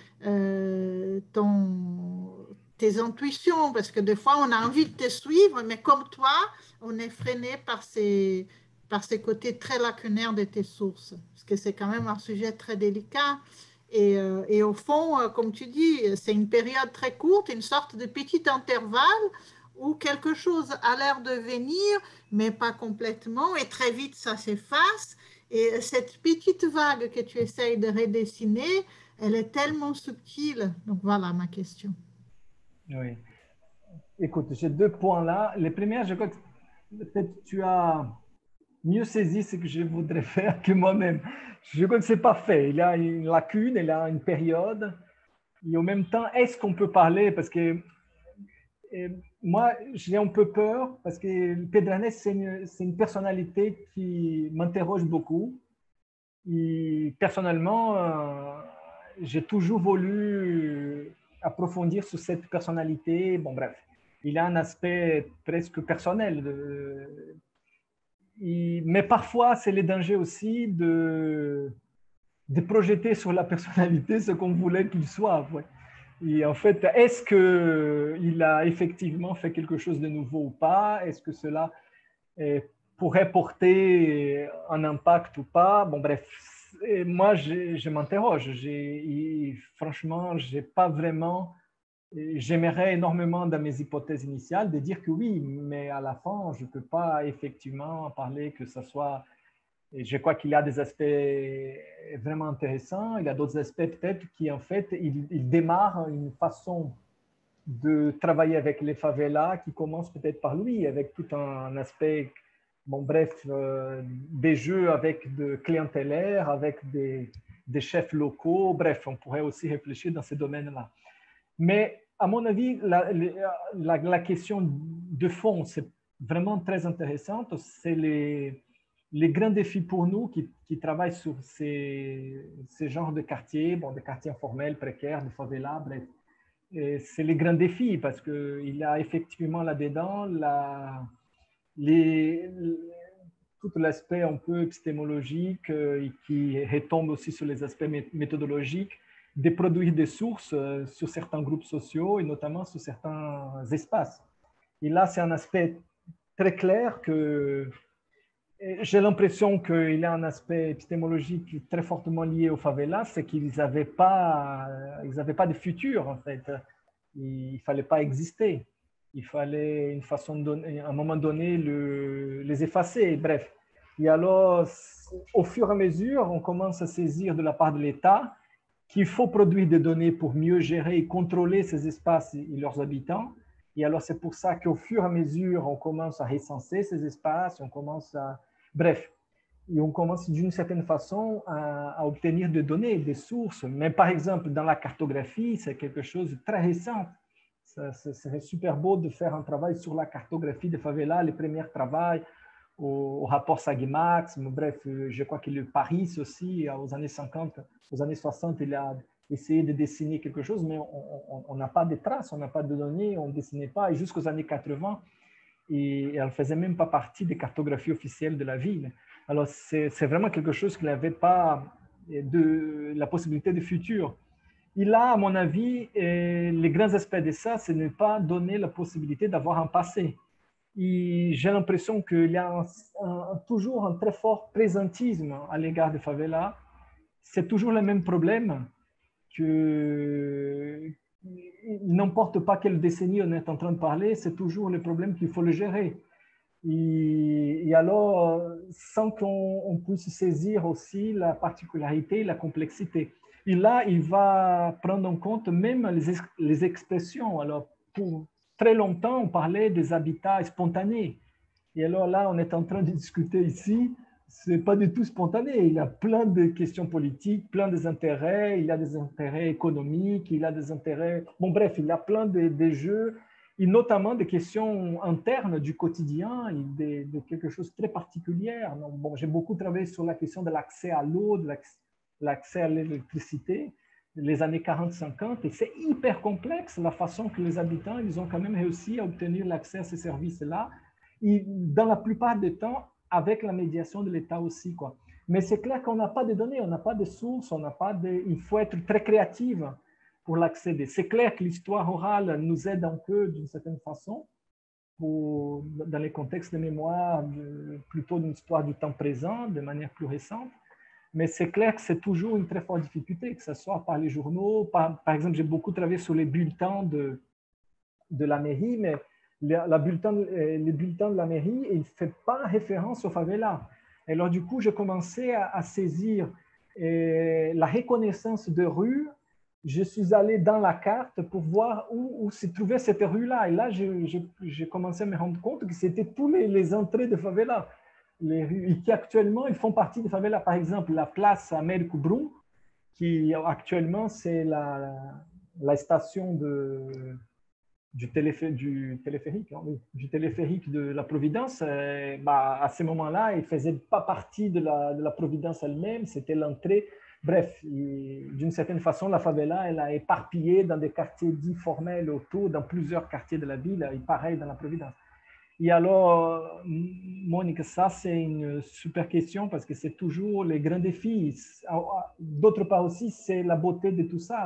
tes intuitions, parce que des fois, on a envie de te suivre, mais comme toi, on est freiné par ces côtés très lacunaires de tes sources, parce que c'est quand même un sujet très délicat. Et au fond, comme tu dis, c'est une période très courte, une sorte de petit intervalle où quelque chose a l'air de venir, mais pas complètement, et très vite ça s'efface. Et cette petite vague que tu essayes de redessiner, elle est tellement subtile. Donc voilà ma question. Oui. Écoute, j'ai deux points là. Les premiers, je crois que peut-être tu as mieux saisi ce que je voudrais faire que moi-même. Je crois que ce n'est pas fait. Il y a une lacune, il y a une période. Et en même temps, est-ce qu'on peut parler? Parce que moi, j'ai un peu peur parce que Pedranet, c'est une personnalité qui m'interroge beaucoup. Et personnellement, j'ai toujours voulu approfondir sur cette personnalité. Bon, bref, il a un aspect presque personnel. Mais parfois, c'est le danger aussi de projeter sur la personnalité ce qu'on voulait qu'il soit. Ouais. Et en fait, est-ce qu'il a effectivement fait quelque chose de nouveau ou pas? Est-ce que cela pourrait porter un impact ou pas? Bon, bref, moi, je m'interroge. Franchement, j'ai pas vraiment... J'aimerais énormément dans mes hypothèses initiales de dire que oui, mais à la fin, je ne peux pas effectivement parler que ce soit... Et je crois qu'il y a des aspects vraiment intéressants. Il y a d'autres aspects peut-être qui, en fait, il démarre une façon de travailler avec les favelas qui commence peut-être par lui, avec tout un aspect, bon bref, des jeux avec de clientélaires, avec des chefs locaux. Bref, on pourrait aussi réfléchir dans ces domaines-là. Mais à mon avis, la question de fond, c'est vraiment très intéressante. C'est les grands défis pour nous qui travaillent sur ces genres de quartiers, bon, des quartiers informels, précaires, des favelas, bref. C'est les grands défis parce qu'il y a effectivement là-dedans tout l'aspect un peu épistémologique qui retombe aussi sur les aspects méthodologiques, de produire des sources sur certains groupes sociaux et notamment sur certains espaces. Et là, c'est un aspect très clair que j'ai l'impression qu'il y a un aspect épistémologique très fortement lié aux favelas, c'est qu'ils n'avaient pas de futur en fait. Il ne fallait pas exister. Il fallait une façon à un moment donné les effacer. Bref. Et alors, au fur et à mesure, on commence à saisir de la part de l'État qu'il faut produire des données pour mieux gérer et contrôler ces espaces et leurs habitants. Et alors, c'est pour ça qu'au fur et à mesure, on commence à recenser ces espaces, on commence à... Bref, et on commence d'une certaine façon à obtenir des données, des sources. Mais par exemple, dans la cartographie, c'est quelque chose de très récent. Ce serait super beau de faire un travail sur la cartographie des favelas, les premiers travaux, au rapport Sagui-Max, bref, je crois que le Paris aussi, aux années 50, aux années 60, il a essayé de dessiner quelque chose, mais on n'a pas de traces, on n'a pas de données, on ne dessinait pas, et jusqu'aux années 80, et elle ne faisait même pas partie des cartographies officielles de la ville. Alors, c'est vraiment quelque chose qui n'avait pas de la possibilité de futur. Et là, à mon avis, les grands aspects de ça, c'est ne pas donner la possibilité d'avoir un passé. Et j'ai l'impression qu'il y a toujours un très fort présentisme à l'égard des favelas. C'est toujours le même problème que n'importe pas quelle décennie on est en train de parler, c'est toujours le problème qu'il faut le gérer. Et alors, sans qu'on puisse saisir aussi la particularité et la complexité. Et là, il va prendre en compte même les expressions. Alors, pour très longtemps, on parlait des habitats spontanés. Et alors là, on est en train de discuter ici, ce n'est pas du tout spontané. Il y a plein de questions politiques, plein des intérêts, il y a des intérêts économiques, il y a des intérêts... Bon, bref, il y a plein de jeux, et notamment des questions internes du quotidien, et de quelque chose de très particulier. Bon, j'ai beaucoup travaillé sur la question de l'accès à l'eau, de l'accès à l'électricité, les années 40-50, et c'est hyper complexe la façon que les habitants, ils ont quand même réussi à obtenir l'accès à ces services-là, et dans la plupart des temps, avec la médiation de l'État aussi, quoi. Mais c'est clair qu'on n'a pas de données, on n'a pas de sources, on n'a pas de... Il faut être très créatif pour l'accéder. C'est clair que l'histoire orale nous aide un peu d'une certaine façon, dans les contextes de mémoire, plutôt d'une histoire du temps présent, de manière plus récente. Mais c'est clair que c'est toujours une très forte difficulté, que ce soit par les journaux. Par exemple, j'ai beaucoup travaillé sur les bulletins de la mairie, mais les bulletins de la mairie, il ne fait pas référence aux favelas. Et alors, du coup, j'ai commencé à saisir la reconnaissance de rues. Je suis allé dans la carte pour voir où se trouvait cette rue-là. Et là, j'ai commencé à me rendre compte que c'était tous les entrées de favelas. Les rues, et qui actuellement, ils font partie des favelas. Par exemple, la place Américo Brum, qui actuellement, c'est la station du téléphérique de la Providence. À ce moment-là, il ne faisait pas partie de la Providence elle-même, c'était l'entrée. Bref, d'une certaine façon, la favela, elle a éparpillé dans des quartiers dits formels autour, dans plusieurs quartiers de la ville, et pareil dans la Providence. Et alors, Monique, ça, c'est une super question parce que c'est toujours les grands défis. D'autre part aussi, c'est la beauté de tout ça.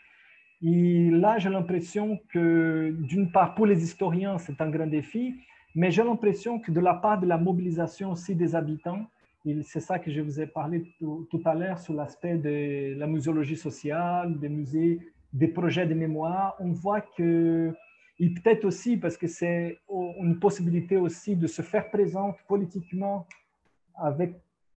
Et là, j'ai l'impression que, d'une part, pour les historiens, c'est un grand défi, mais j'ai l'impression que de la part de la mobilisation aussi des habitants, et c'est ça que je vous ai parlé tout à l'heure sur l'aspect de la muséologie sociale, des musées, des projets de mémoire, on voit que, et peut-être aussi parce que c'est une possibilité aussi de se faire présente politiquement avec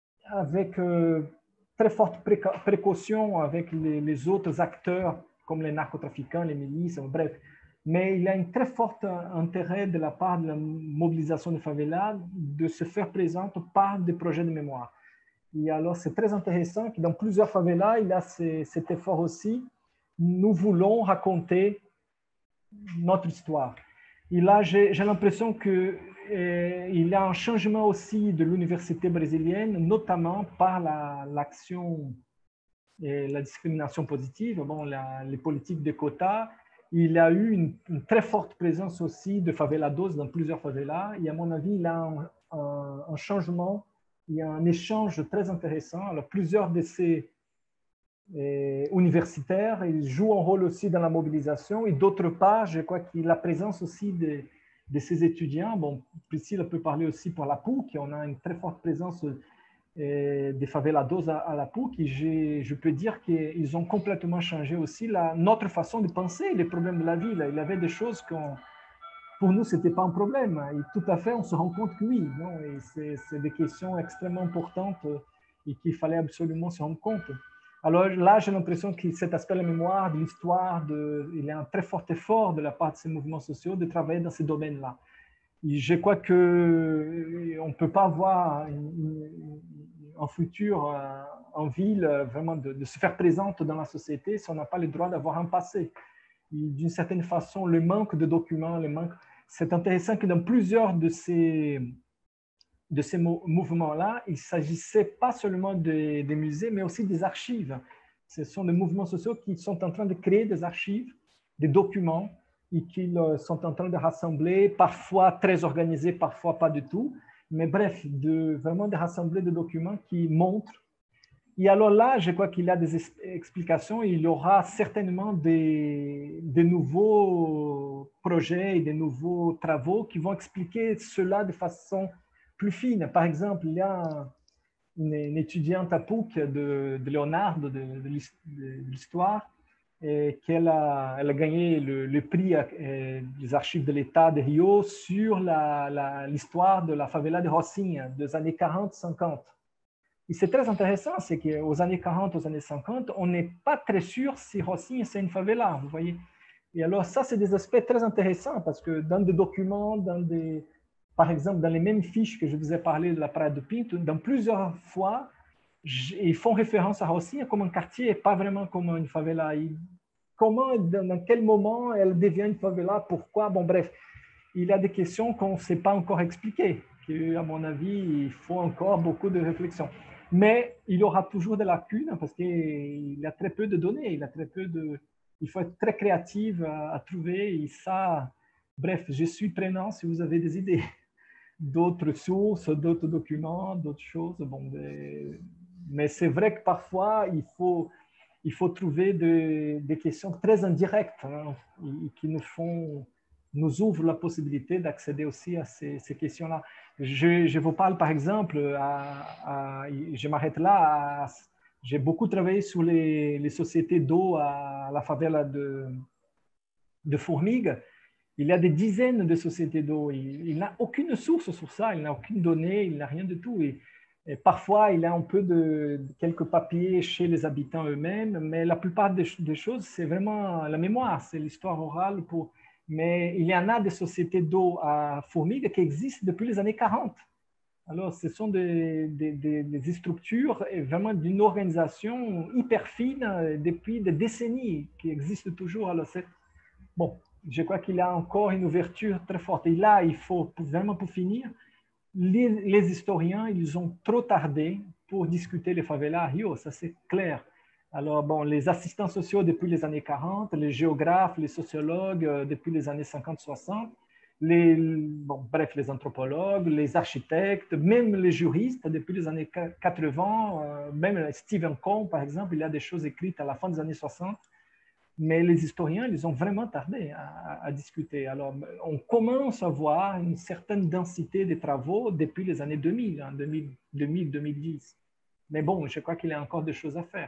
très forte précaution avec les autres acteurs comme les narcotrafiquants, les milices, bref. Mais il y a un très fort intérêt de la part de la mobilisation des favelas de se faire présente par des projets de mémoire. Et alors, c'est très intéressant que dans plusieurs favelas, il y a cet effort aussi. Nous voulons raconter notre histoire. Et là, j'ai l'impression qu'il y a un changement aussi de l'université brésilienne, notamment par l'action et la discrimination positive, les politiques de quotas. Il y a eu une très forte présence aussi de favelados dans plusieurs favelas. Et à mon avis, il y a un changement, il y a un échange très intéressant. Alors, plusieurs de ces universitaires, ils jouent un rôle aussi dans la mobilisation. Et d'autre part, je crois que la présence aussi de ces étudiants, bon, Priscilla peut parler aussi pour la PUC, on a une très forte présence des favelados à la PUC, et je peux dire qu'ils ont complètement changé aussi notre façon de penser les problèmes de la ville. Il y avait des choses pour nous, ce n'était pas un problème. Et tout à fait, on se rend compte que oui, non, et c'est des questions extrêmement importantes et qu'il fallait absolument se rendre compte. Alors là, j'ai l'impression que cet aspect de la mémoire, de l'histoire, il y a un très fort effort de la part de ces mouvements sociaux de travailler dans ces domaines-là. Et je crois qu'on ne peut pas avoir un futur en ville, vraiment de se faire présente dans la société si on n'a pas le droit d'avoir un passé. d'une certaine façon, le manque de documents, c'est intéressant que dans plusieurs de ces mouvements-là, il ne s'agissait pas seulement des musées, mais aussi des archives. Ce sont des mouvements sociaux qui sont en train de créer des archives, des documents, et qui sont en train de rassembler, parfois très organisés, parfois pas du tout. Mais bref, vraiment de rassembler des documents qui montrent. Et alors là, je crois qu'il y a des explications. Il y aura certainement des nouveaux projets et des nouveaux travaux qui vont expliquer cela de façon plus fine. Par exemple, il y a une étudiante à PUC de Leonardo, de l'histoire, qu'elle a gagné le prix des archives de l'État de Rio sur l'histoire de la favela de Rocinha des années 40-50. Et c'est très intéressant, c'est qu'aux années 40, aux années 50, on n'est pas très sûr si Rocinha c'est une favela, vous voyez. Et alors ça, c'est des aspects très intéressants parce que dans des documents, par exemple, dans les mêmes fiches que je vous ai parlé de la Praia do Pinto, dans plusieurs fois, ils font référence à Rocinha comme un quartier et pas vraiment comme une favela. Comment, dans quel moment elle devient une favela, pourquoi? Bon, bref, il y a des questions qu'on ne sait pas encore expliquer, qu'à mon avis, il faut encore beaucoup de réflexion. Mais il y aura toujours des lacunes parce qu'il y a très peu de données, il faut être très créatif à trouver. Et ça, bref, je suis prenant si vous avez des idées d'autres sources, d'autres documents, d'autres choses. Bon, mais c'est vrai que parfois, il faut trouver des questions très indirectes qui nous ouvrent la possibilité d'accéder aussi à ces questions-là. Je vous parle par exemple, je m'arrête là, j'ai beaucoup travaillé sur les sociétés d'eau à la favela de Formiga. Il y a des dizaines de sociétés d'eau. Il n'a aucune source sur ça, il n'a aucune donnée, il n'a rien du tout. Et parfois, il y a un peu de quelques papiers chez les habitants eux-mêmes, mais la plupart des choses, c'est vraiment la mémoire, c'est l'histoire orale. Mais il y en a des sociétés d'eau à Formiga qui existent depuis les années 40. Alors, ce sont des structures et vraiment d'une organisation hyper fine depuis des décennies qui existent toujours. Alors, bon, je crois qu'il y a encore une ouverture très forte. Et là, il faut vraiment, pour finir, les historiens, ils ont trop tardé pour discuter les favelas à Rio, ça c'est clair. Alors, bon, les assistants sociaux depuis les années 40, les géographes, les sociologues depuis les années 50-60, bref, les anthropologues, les architectes, même les juristes depuis les années 80, même Stephen Cohn, par exemple, il y a des choses écrites à la fin des années 60. Mais les historiens, ils ont vraiment tardé à discuter. Alors, on commence à voir une certaine densité des travaux depuis les années 2000, 2010. Mais bon, je crois qu'il y a encore des choses à faire.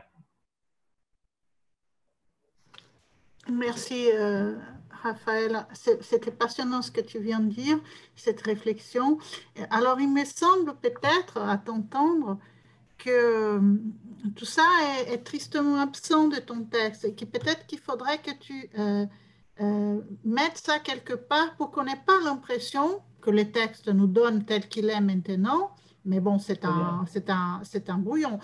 Merci, Raphaël. C'était passionnant ce que tu viens de dire, cette réflexion. Alors, il me semble peut-être, à t'entendre, que tout ça est tristement absent de ton texte et que peut-être qu'il faudrait que tu mettes ça quelque part pour qu'on n'ait pas l'impression que le texte nous donne tel qu'il est maintenant, mais bon, c'est un brouillon,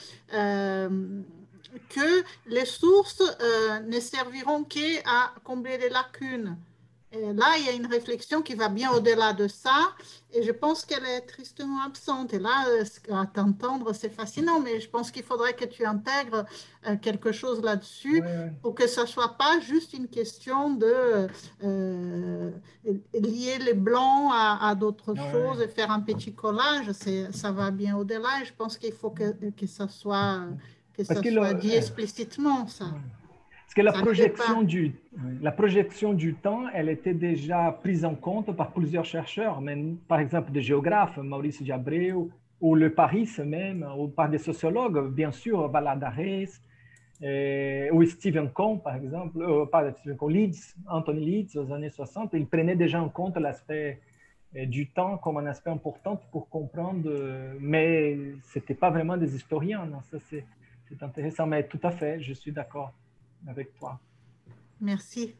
que les sources ne serviront qu'à combler les lacunes. Et là, il y a une réflexion qui va bien au-delà de ça, et je pense qu'elle est tristement absente. Et là, à t'entendre, c'est fascinant, mais je pense qu'il faudrait que tu intègres quelque chose là-dessus pour que ça ne soit pas juste une question de lier les blancs à d'autres choses et faire un petit collage. Ça va bien au-delà, et je pense qu'il faut que ça soit, dit explicitement, ça. Parce que la projection du temps, elle était déjà prise en compte par plusieurs chercheurs, même, par exemple des géographes, Maurice de Abreu, ou le Paris même, ou par des sociologues, bien sûr, Valladares, ou Stephen Cohn, par exemple, pas Stephen Cohn, Anthony Leeds, aux années 60, ils prenaient déjà en compte l'aspect du temps comme un aspect important pour comprendre, mais ce n'était pas vraiment des historiens. Non, ça c'est intéressant, mais tout à fait, je suis d'accord avec toi. Merci.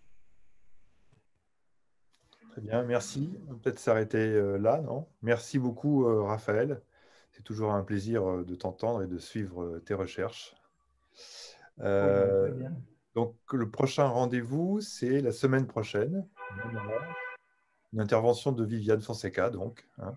Très bien, merci. On va peut-être s'arrêter là, non? Merci beaucoup, Raphaël. C'est toujours un plaisir de t'entendre et de suivre tes recherches. Très bien. Donc, le prochain rendez-vous, c'est la semaine prochaine. Une intervention de Viviane Fonseca, donc, hein,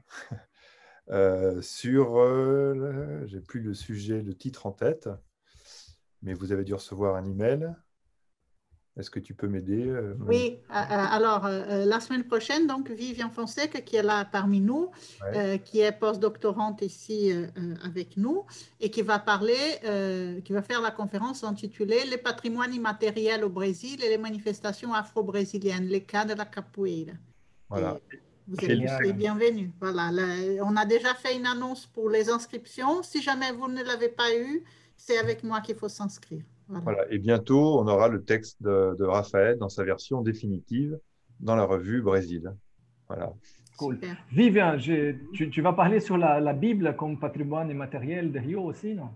sur, j'ai plus le sujet, le titre en tête, mais vous avez dû recevoir un email. Est-ce que tu peux m'aider, Oui, alors la semaine prochaine, donc Viviane Fonseca qui est là parmi nous, Ouais. qui est postdoctorante ici avec nous et qui va parler, qui va faire la conférence intitulée Les patrimoines immatériels au Brésil et les manifestations afro-brésiliennes, les cas de la capoeira. Voilà. Et vous êtes Génial. tous les bienvenus. Voilà, on a déjà fait une annonce pour les inscriptions. Si jamais vous ne l'avez pas eu, c'est avec moi qu'il faut s'inscrire. Voilà. Voilà. Et bientôt, on aura le texte de Raphaël dans sa version définitive dans la revue Brésil. Voilà. Cool. Super. Vivian, tu vas parler sur la Bible comme patrimoine immatériel de Rio aussi, non?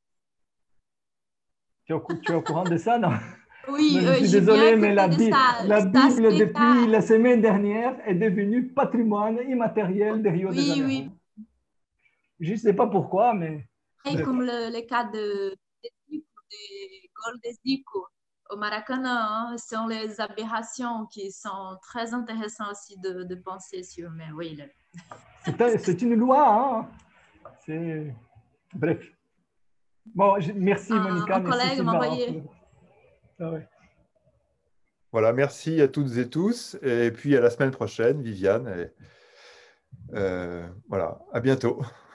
Tu es au courant de ça, non? Oui, Non, je suis j'ai désolé, bien mais la écouté de ça. Bible, aspect-là. depuis la semaine dernière, est devenue patrimoine immatériel de Rio de Oui, Janeiro. oui. Je ne sais pas pourquoi, mais... Et comme le cas de Gol de Zico au Maracanã, hein, sont les aberrations qui sont très intéressantes aussi de penser sur. Mais oui, c'est une loi, hein? Bref. Bon, merci Monica, un merci collègue m'a Sylvain. envoyé. Ah ouais. Voilà, merci à toutes et tous. Et puis à la semaine prochaine, Viviane. Et, voilà, à bientôt.